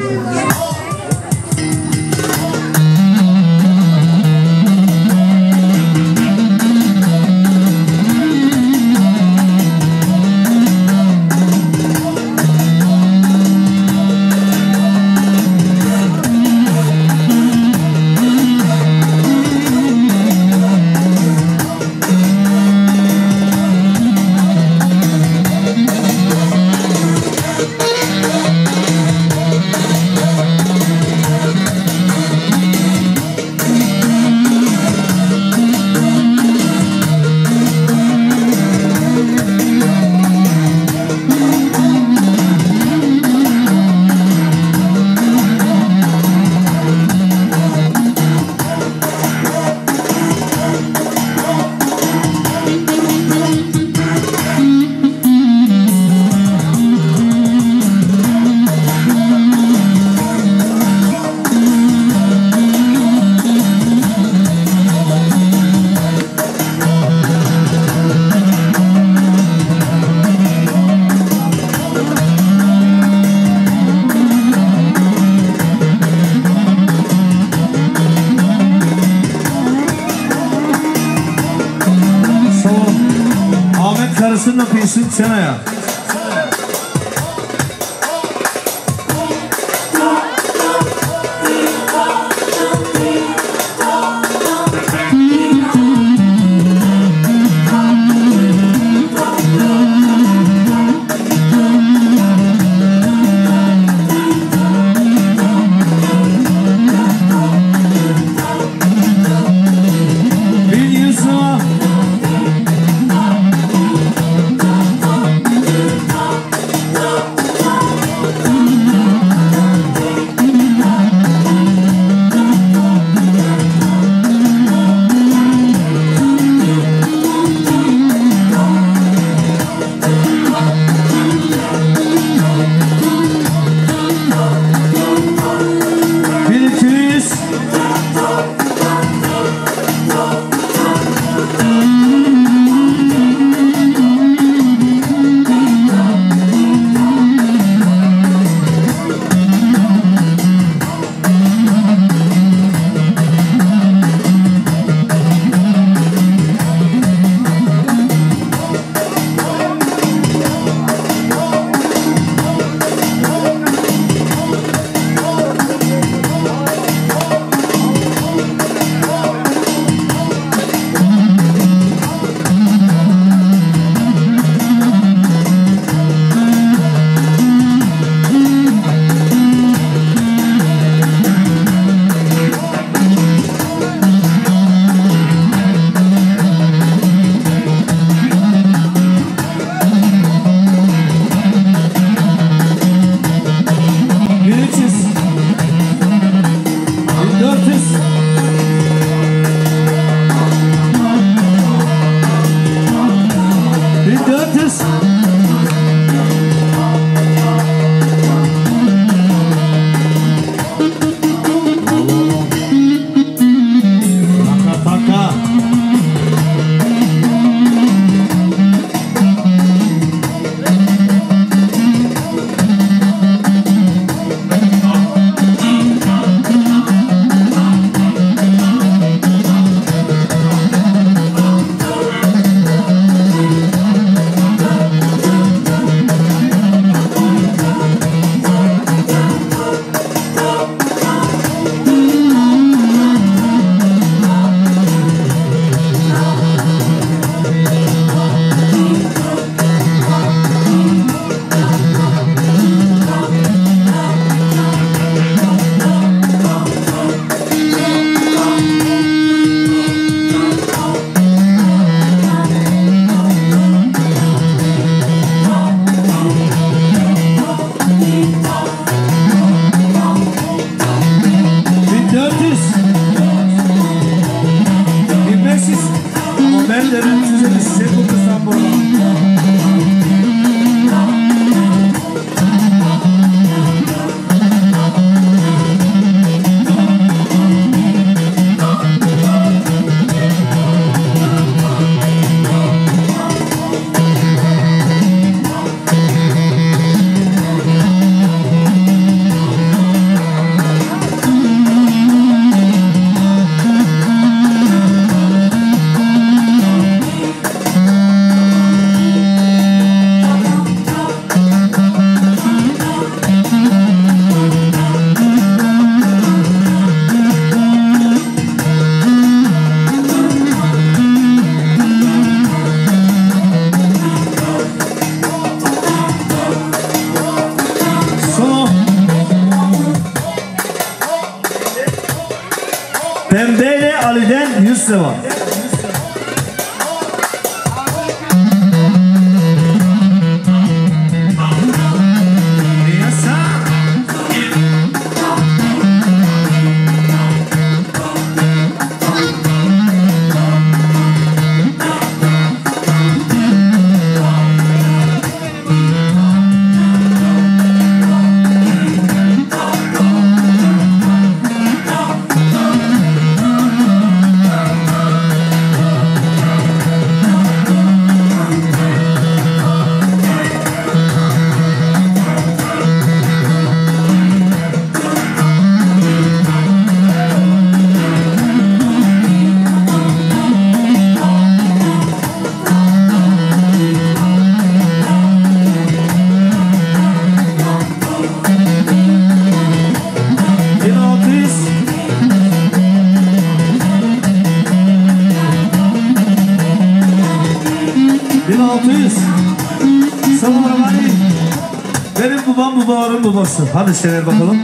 Karısının kıyısın sana ya. var. Babası. Hadi sever bakalım.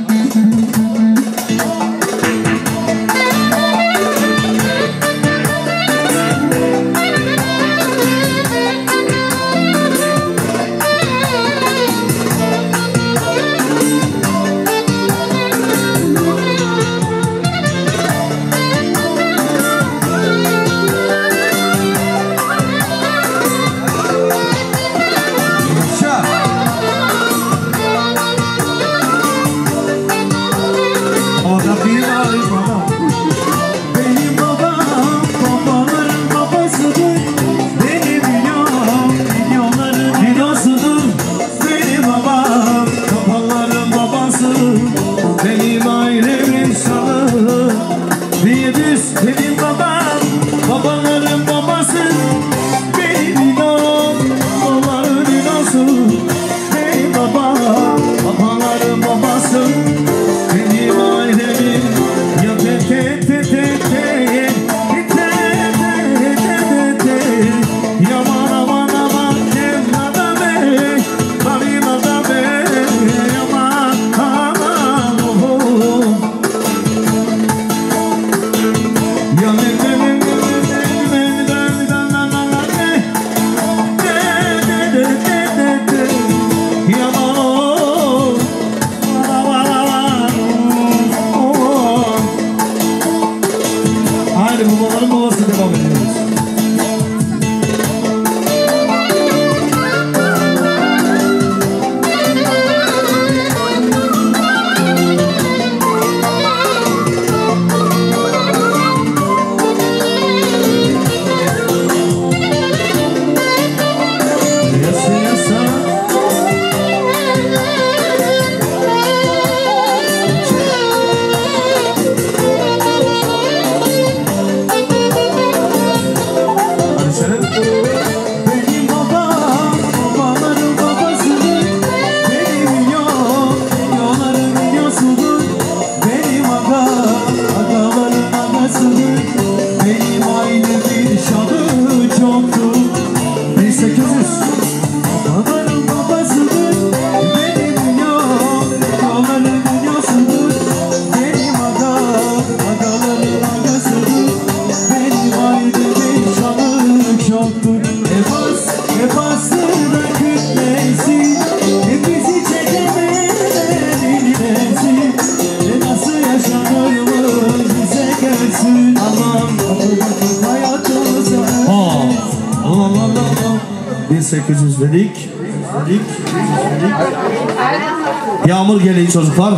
Yağmur geliyor çocuklar.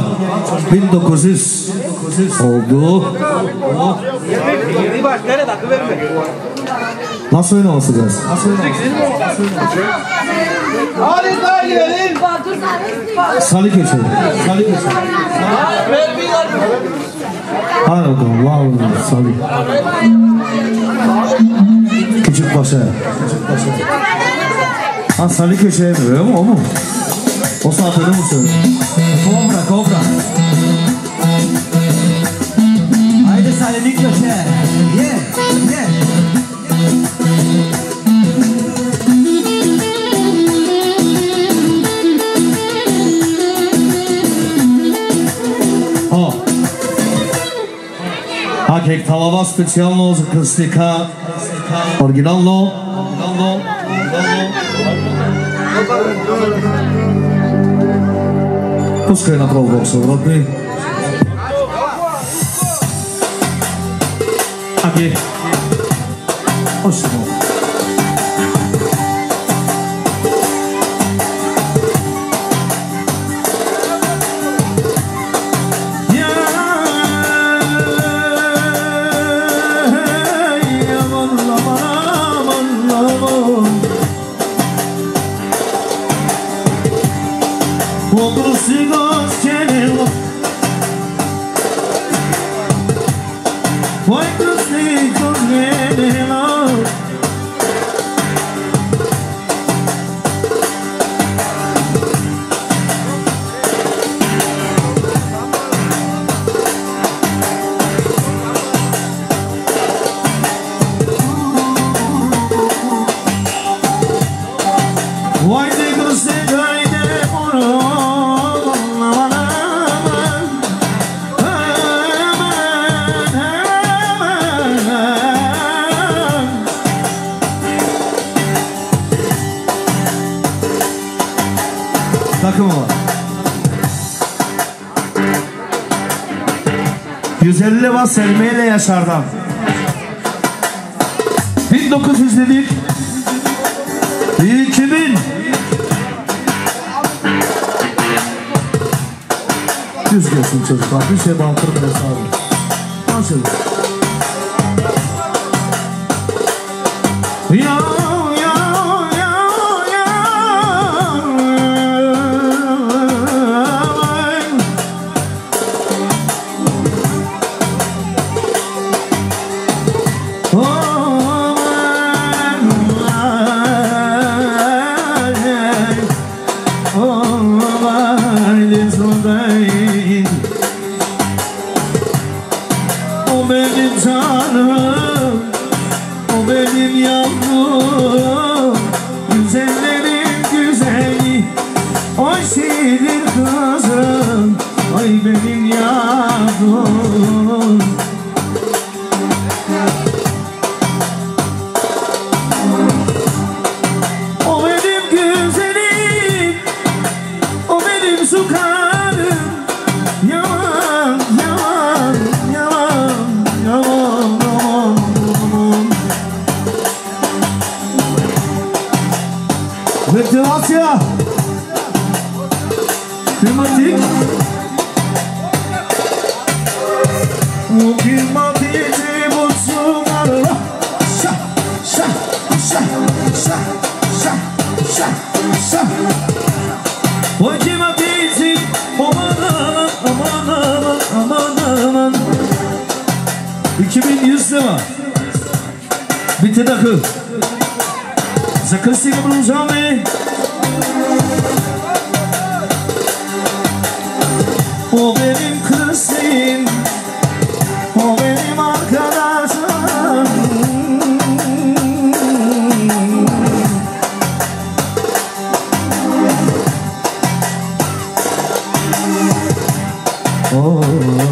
1900 oldu. Nasıl oynaması biraz? Salı köşe. Salı köşe. Hadi bakalım. Vallahi salı. Küçük başa. Ha salı köşeye mi? Öyle mi o mu? O saatleri mi söylüyor? Kobra, kobra. Haydi salelik köşe. Ye, ye. Ha Tak jak talowa specjalną z akustyka oryginalną. Pускай на провокса, родный. Окей. Очень много. Takımı var. 150 var Selma ile Yaşar'dan. 1900 dedik. 2000. Düz gelsin çocuklar. Bir şey bantırım hesabı. Nasıl? Ya. Motivacja! Klimatik! Klimatycy mocno Sza, sza, sza, sza, sza, sza, sza. Oy klimatycy, aman aman, aman aman, aman aman. 2100 lira. Bitti dakı. Zakırsıyla bulacağım. O benim kızım, o benim arkadaşım. Oh.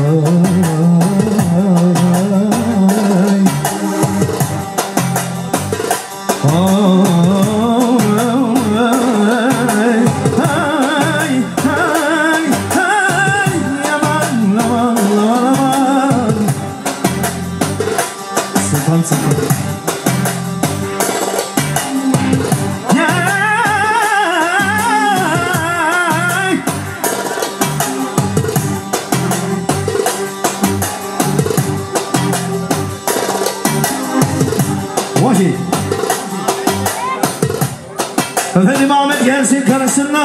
Efendim Ahmet gelsin karısınla.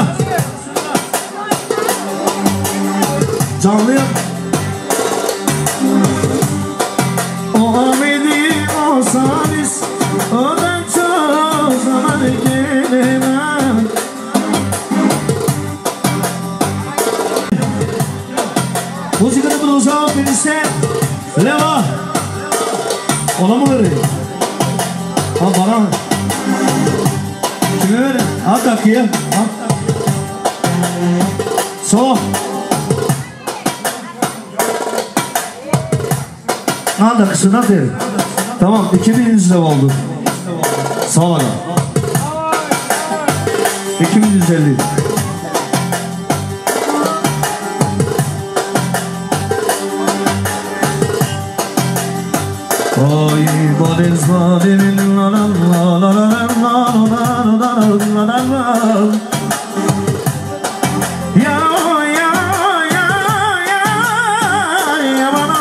Canlı yap. O Ahmet'i olsanız odan çok zaman gelemem. Müzikada bulacağım birisi Leva. Ona mı vereyim? Ha bana mı? Kime vereyim? Ha takıya. Ha. Al da kısın hadi. Tamam 2100 lira oldu. Sağ ol adam. 2150. Oy bodens bodenin la la la la la la la la. Ya ya ya ya ya bana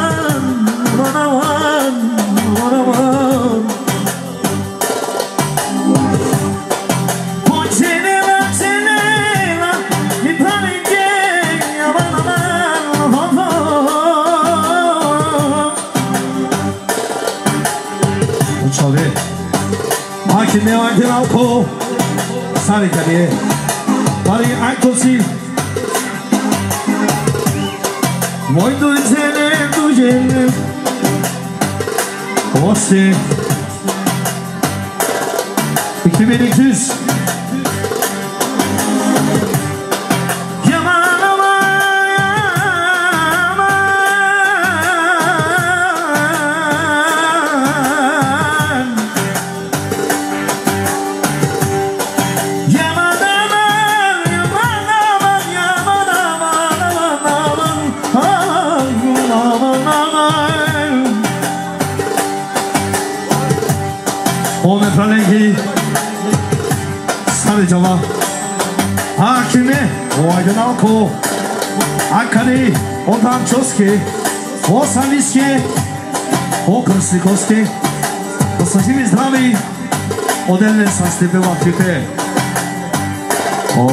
Hakim ne var ki alko Sari kadiye Bari aktosi Voy dulcene duyene Osti 2200 Ometralengi Sarı cama Hakimi O aydın alko Akari Ondan çoski O saliski O kırsikoski O saçimi zdravi O denle sastepe vaktipe O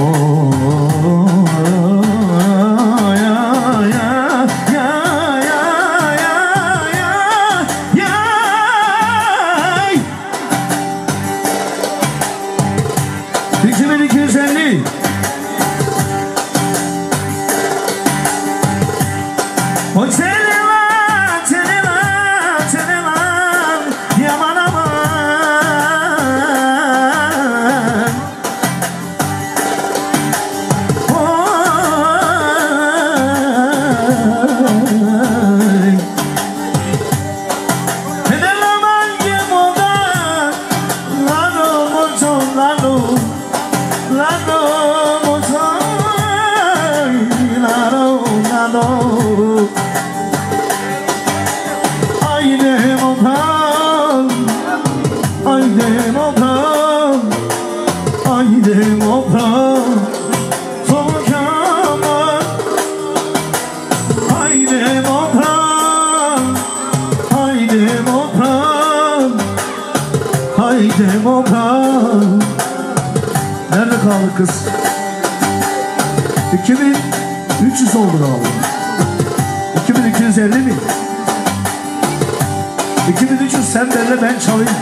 Nerede kaldı kız? 2300 oldu galiba. 2250 mi? 2300 sen derle ben çalayım.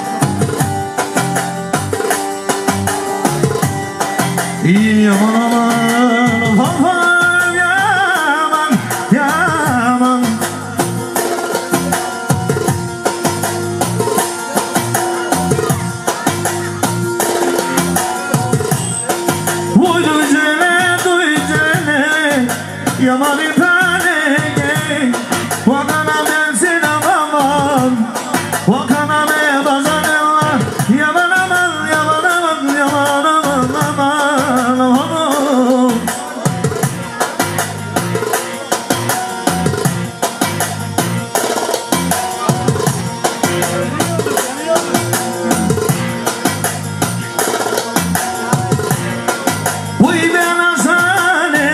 Yaman aman aman yaman yaman. Yaman bir tane Vakana bensin aman Vakana me bazanella Yaman aman yaman aman yaman aman aman Uy ben asane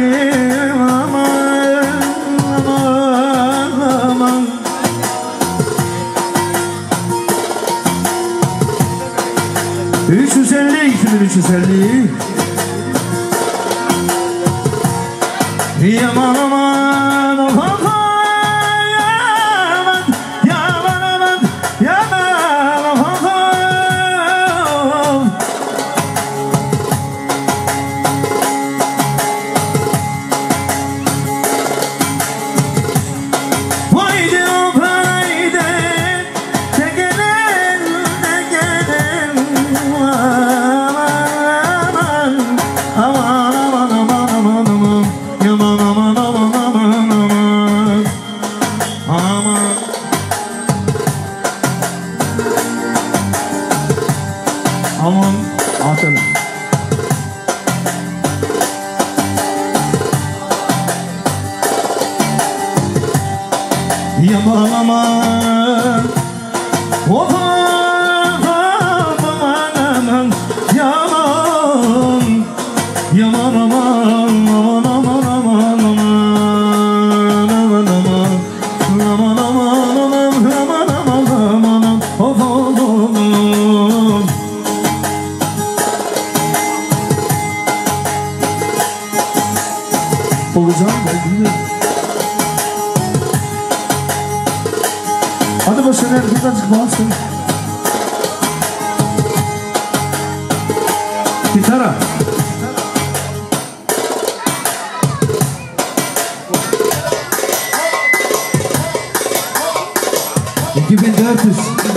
350 2350 Yaman aman aman yaman yaman aman yaman aman Haydi o haydi tekenen tekenen aman aman aman aman aman aman yaman aman aman yaman aman of aman aman yaman yaman aman aman aman aman aman aman aman aman aman aman aman aman of olacağım ben bilmiyorum. Hadi başlayalım, buradan çıkmazsın. Gitara. $2400.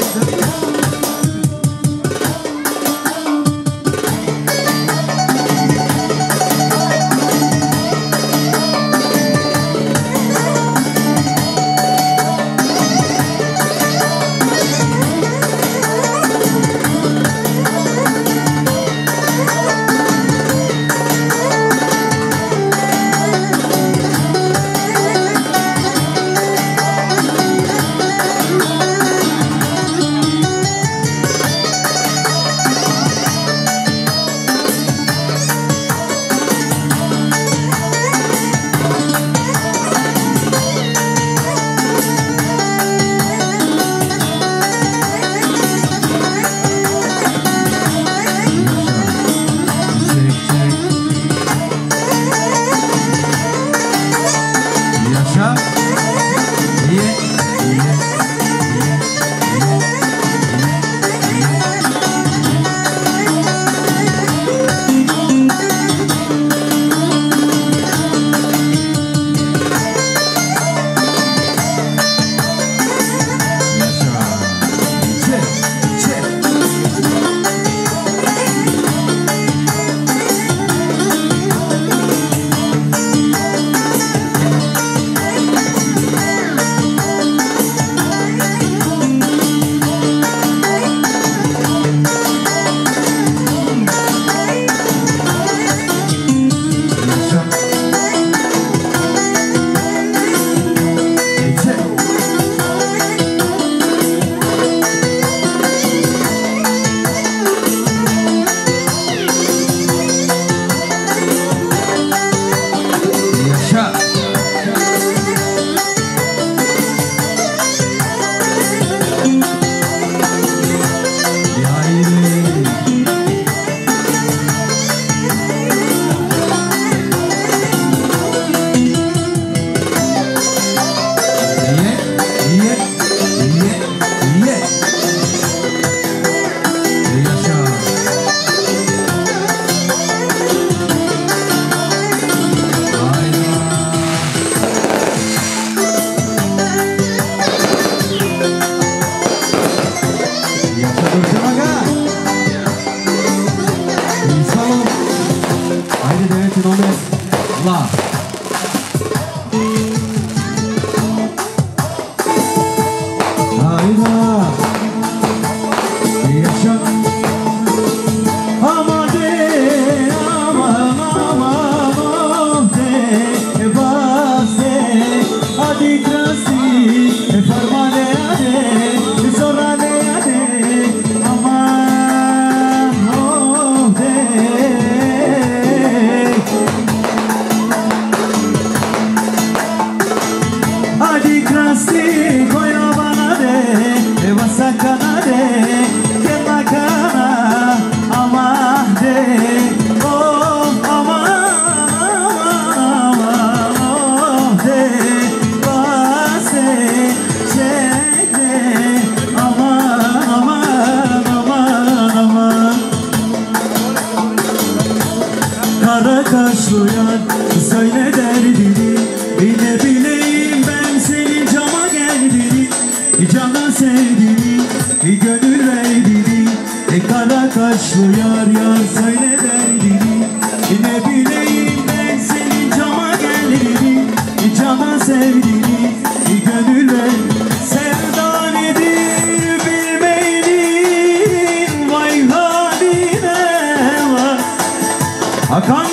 Akan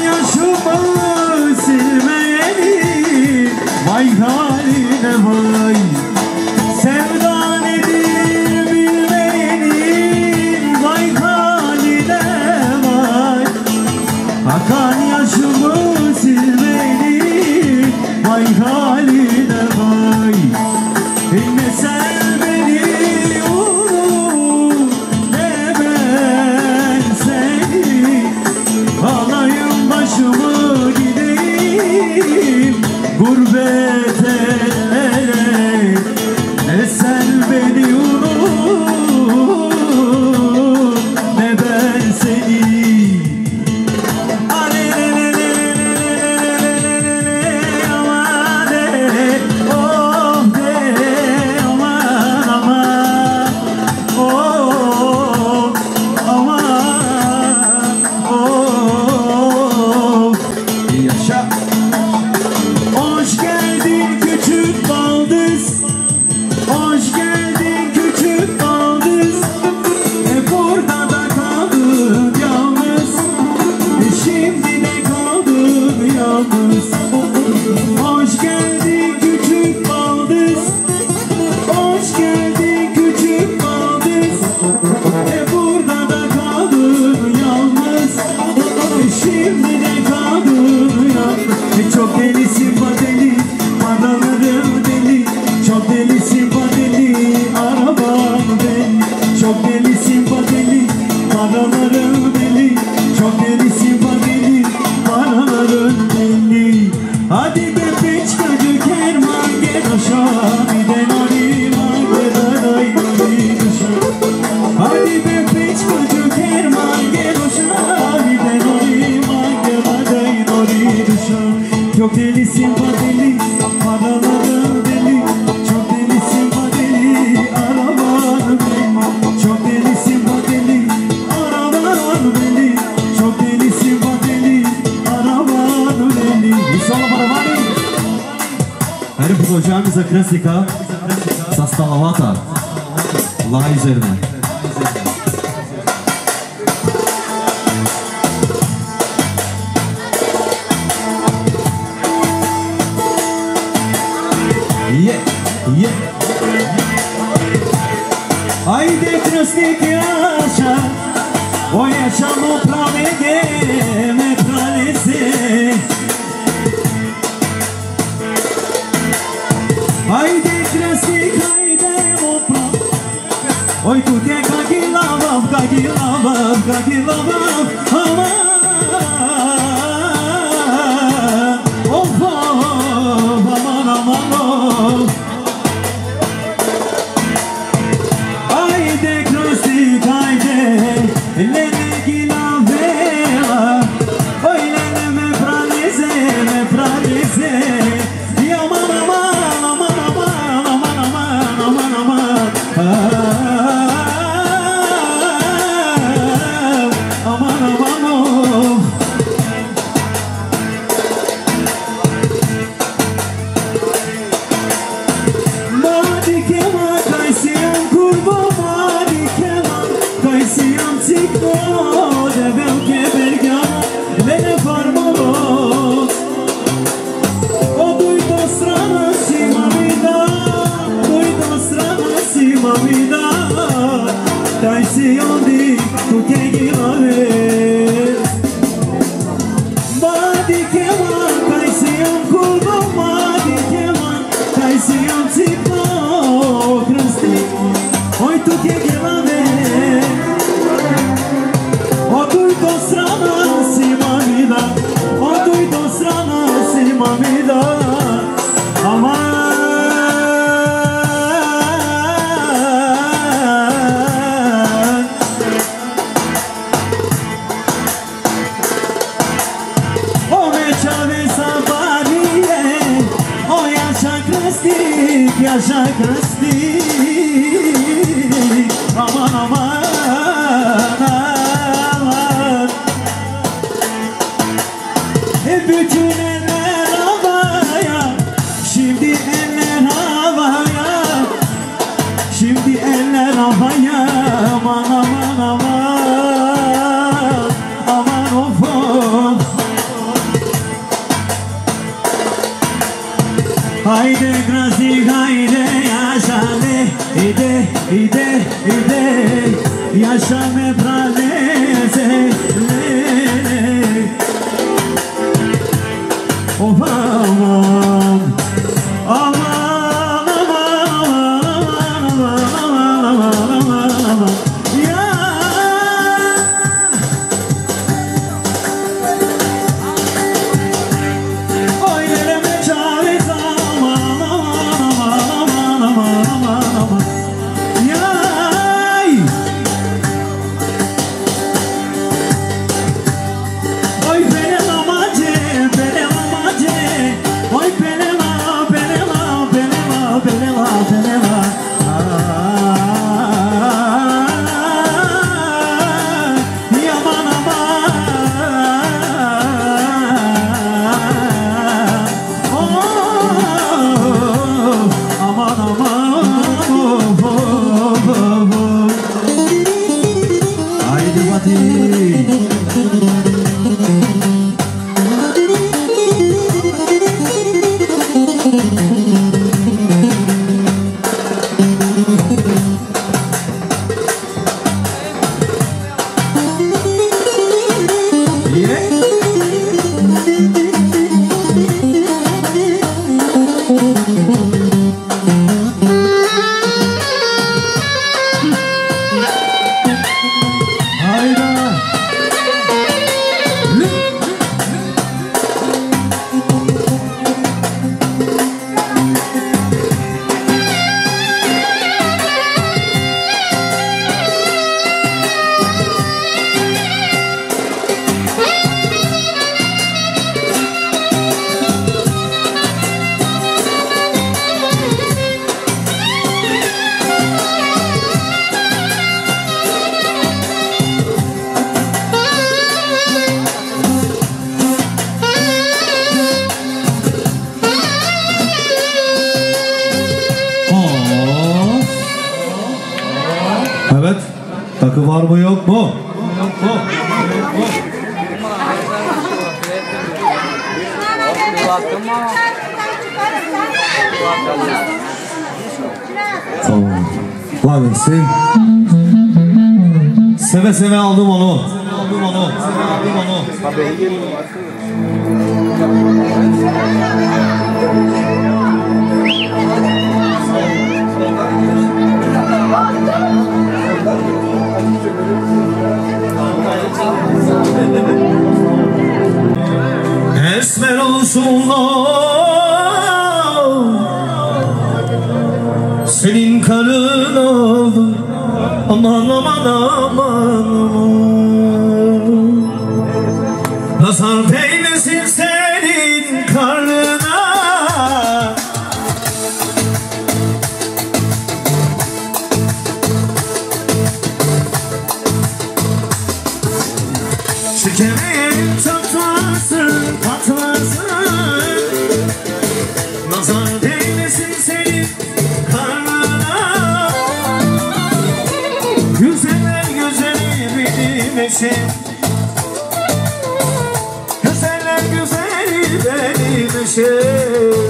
yaşımı silmeyeni, vay haline vay. yalnız. Hoş geldin küçük baldız, hoş geldin küçük baldız. Burada da kaldın yalnız, şimdi de kaldın yalnız. Çok delisin badeli, paralarım deli. Çok delisin badeli, araban deli. Çok delisin badeli, paralarım deli. Çok delisin badeli, paralarım deli. Hadi be peçkacı kerman gel aşağı, bir de nariman gel aşağı. Hadi be peçkacı kerman gel aşağı, bir de nariman gel aşağı. Çok delisin badeli, paralarım deli. Çok delisin badeli, araban deli. Çok delisin badeli, araban deli. Çok delisin badeli, araban deli. Inshallah baravani. Hani bu hocamıza klasika sastalavata. Allah üzerine. Haydi krasnik yaşa, o yaşamı pravege me pranese. Haydi krasnik haydi o prav, oy tu te kagilavam, aman. Of aman aman. Haydi krasnik haydi, lene gilavera. Oy lene me pranese. Aman aman aman. Dai si ondi tu che gilave, madi che man, dai si on kurbo, madi che man, dai si on tipo krasti, oi tu che gilave, o tu do strana si mamida, o tu do strana si mamida, aman. Yaşa krastik, aman aman aman. Bütün eller havaya, şimdi eller havaya. Şimdi eller havaya, aman aman aman. Aman of of. Haydi krastik haydi yaşane, ide yaşame pranese. Of aman aman aman. Ya oynarım çare zaman. Yay! Oy benim amacım, oy benim amacım. Hakkı var mı yok mu? Yok mu? Tamam. Var versin. Seve seve aldım onu. Esmer olsunlar, senin karın oldu. Aman aman aman, nazar değmesin senin karnına. Şekerin tatlısı patlasın, nazar değmesin senin karnına. Güzeller güzeli benim eşim, güzeller güzeli benim eşim.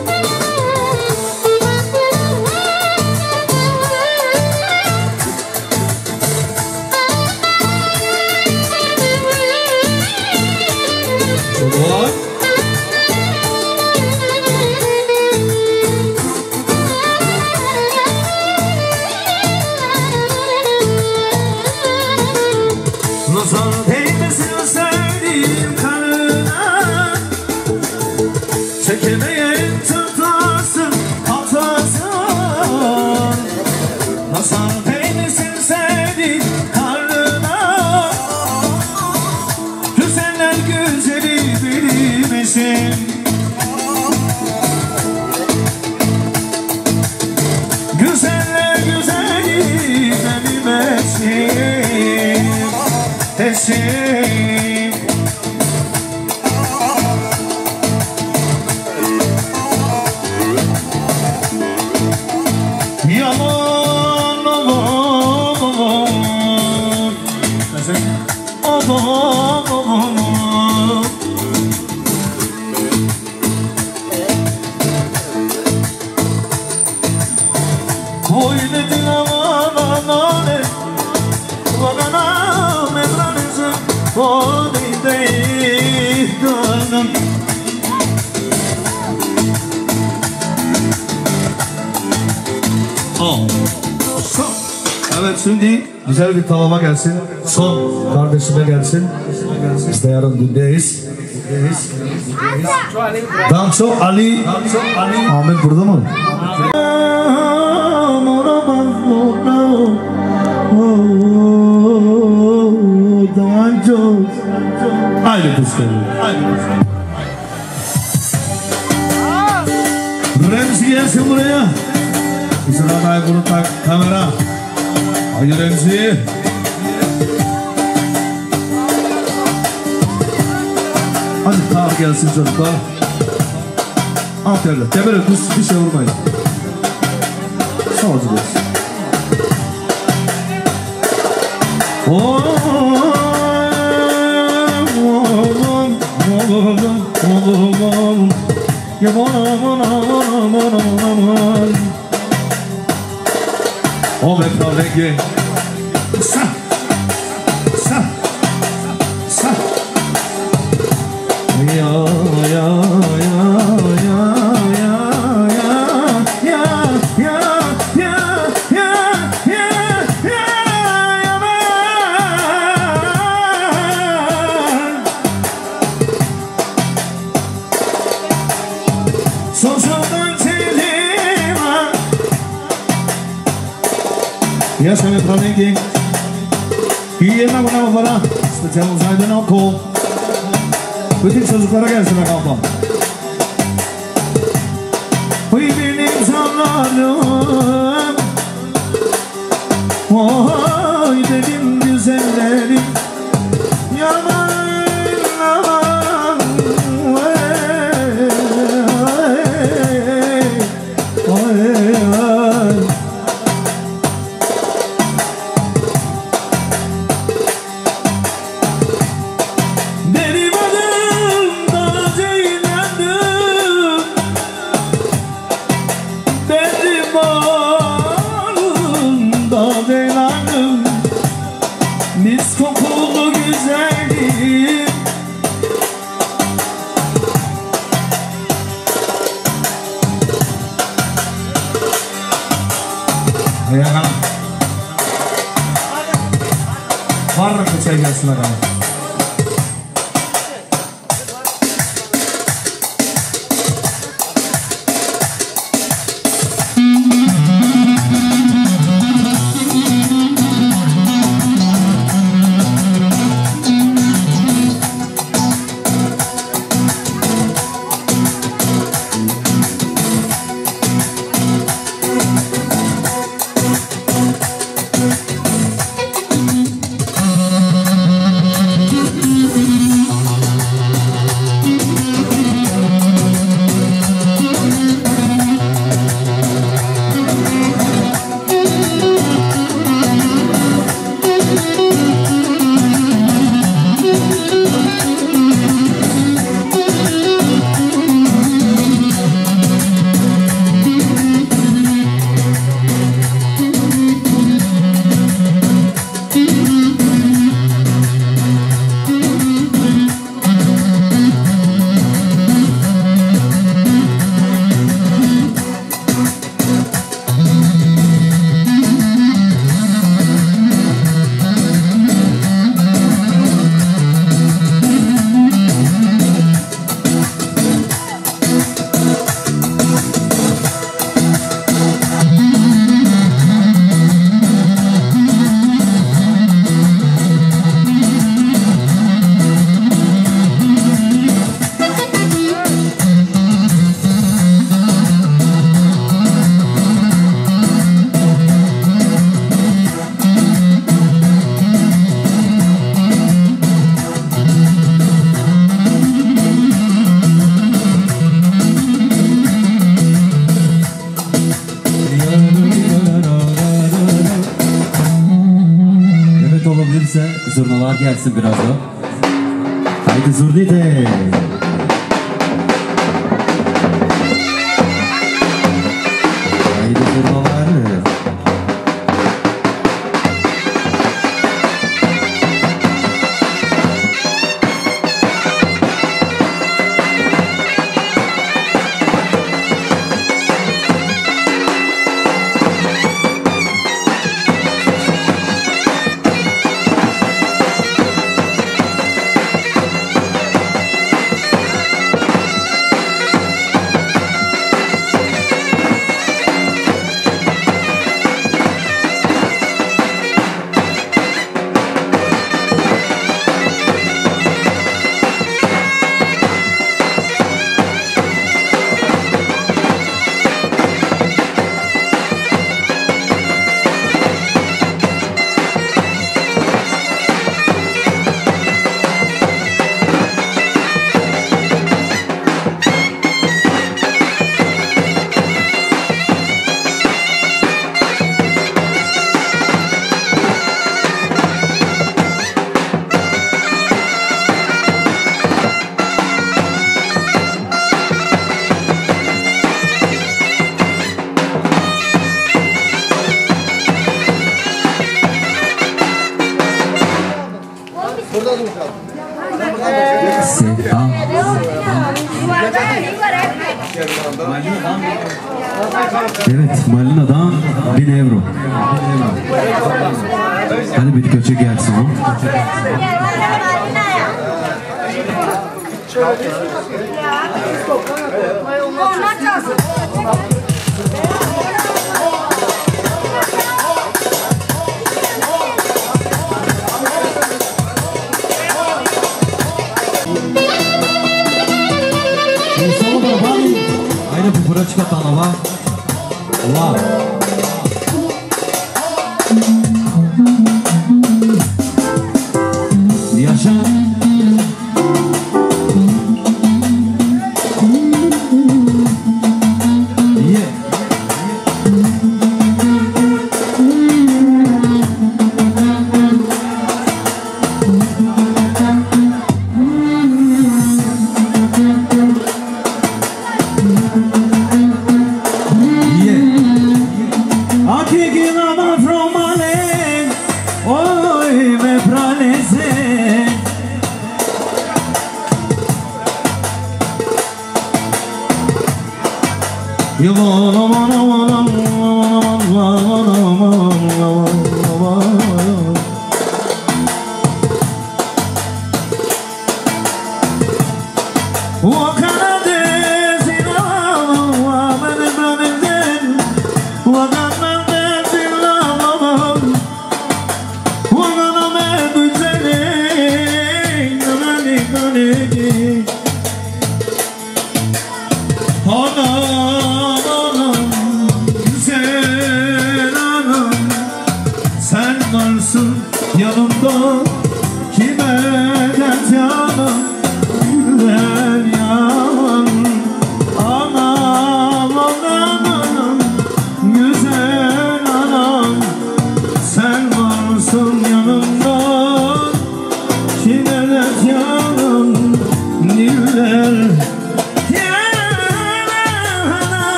Nazar değmesin sevdiğim karına, çekemeyen tutlasın patlasın. Nazar değmesin sevdiğim karına, güzeller güzeli benim eşim. Güzeller güzeli benim eşim. Eşim. Yaman aman aman, aman aman. Oy dedin aman aman, aman memranızı o değil canım. Evet, şimdi güzel bir tavama gelsin. Son kardeşime gelsin. Biz de yarın gündeyiz. Danço Ali. Ahmet burada mı? Danço. Haydi kuşlarım. Remzi gelsin buraya. Sıraday bunu tak kamera. Haydi Remzi. Hadi tak gelsin çocuklar. Aferin. Tebere bir şey vurmayın. Sağ olun. O bekar rengi. Sa. Ya ya ya ya ya ya ya ya ya ya ya ya se me promete y en alguna para estamos ahí de noco. Bütün çocuklara gelsin bakalım. Oy benim canlarım, oy benim güzellerim, yaman aman, Ya. Var mı çay gelsin bakalım.
Zurnalar gelsin biraz da. Haydi zurnide. Haydi zurnalar. Evet, Malina'dan 1000 euro. Hadi bir köçe gelsin o. Haydi bu pura çıkartan ama. Wow. Yaşa.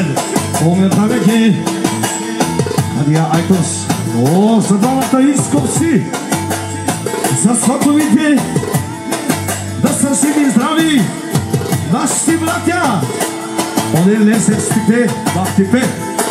Şöyle. Ome tabii ki. Hadi ya Aytos. O zadavata iskopsi. За свото вите да са живи и здрави нашите братя, они лесенските в Тибет.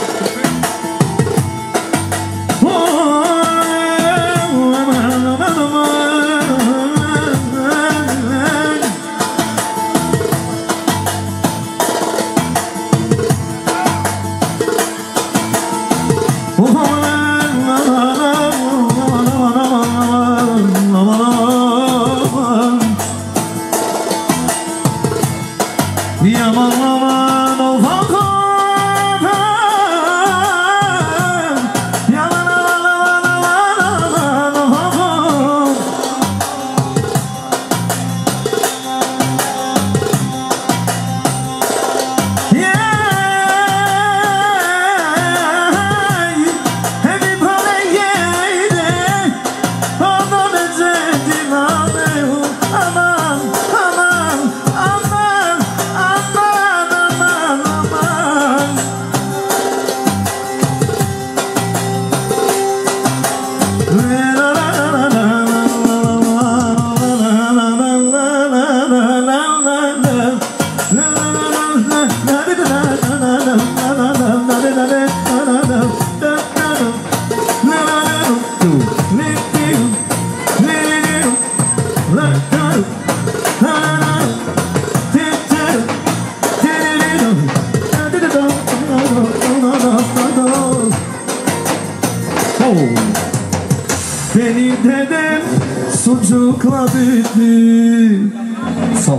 Beni dedem sucukla büyüttü. Sol.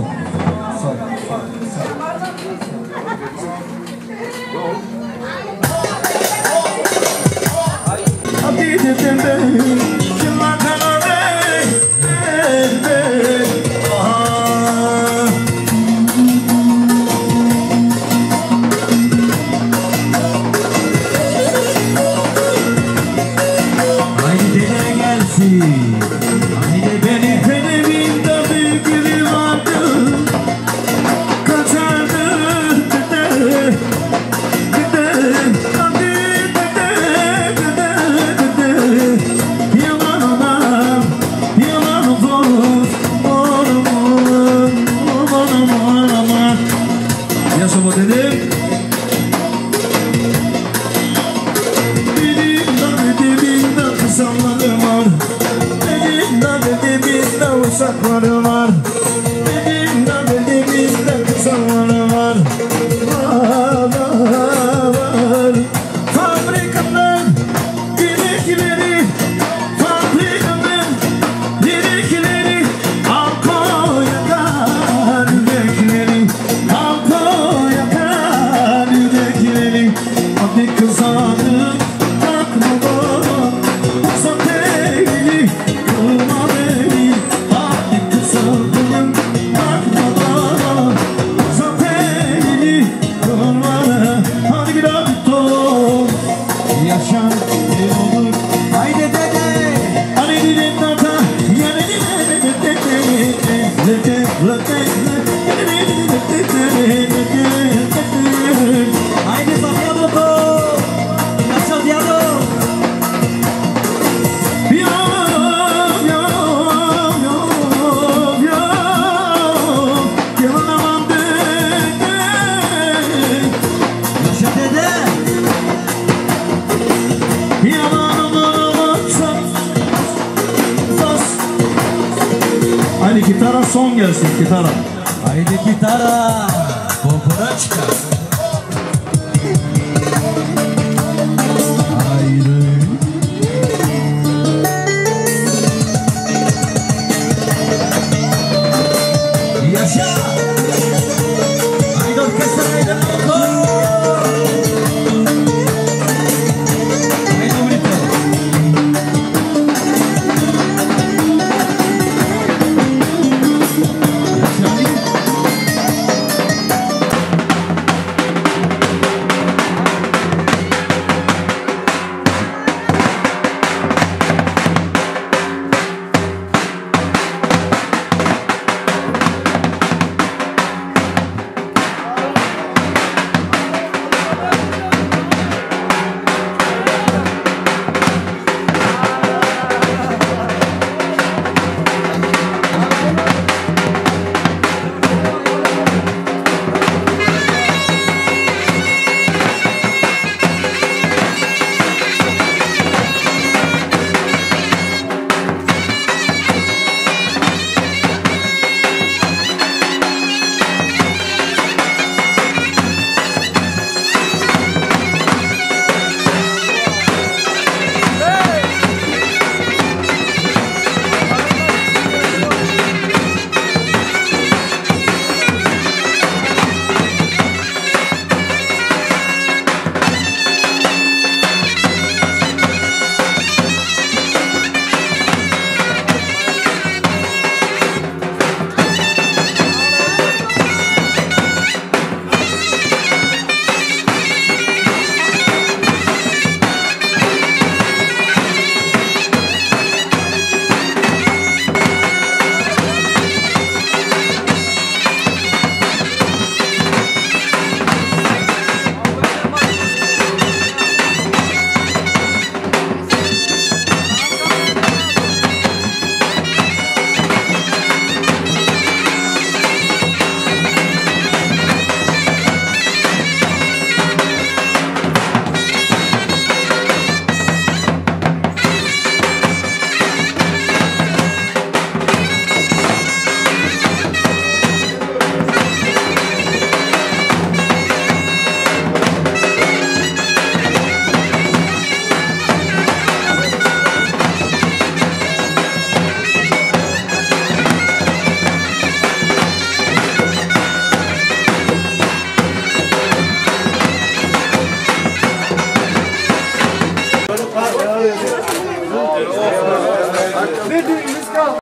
Hadi dedem benim yıllardan öyle. Haydi dede gelsin. Haydi beni dedemin de büyük biri vardı. Kaçardı dede. Dede. Hadi dede. Dede. Yaman anam. Yaman olur. Olur. Aman aman. Yaşa bu dedem. Sallarım var. Dedimde uşaklarım var. Dedimde kızlarım var. Var. Fabrikamın gerekleri, fabrikamın gerekleri, alkol yakar yürekleri, alkol yakar yürekleri. Hadi kızarım, bakma bana. Haydi Sofya Boko, nasıl diyorum? Yaşa dede. Haydi gitara son gelsin, gitara.
Haydi gitara. Kokoreçka.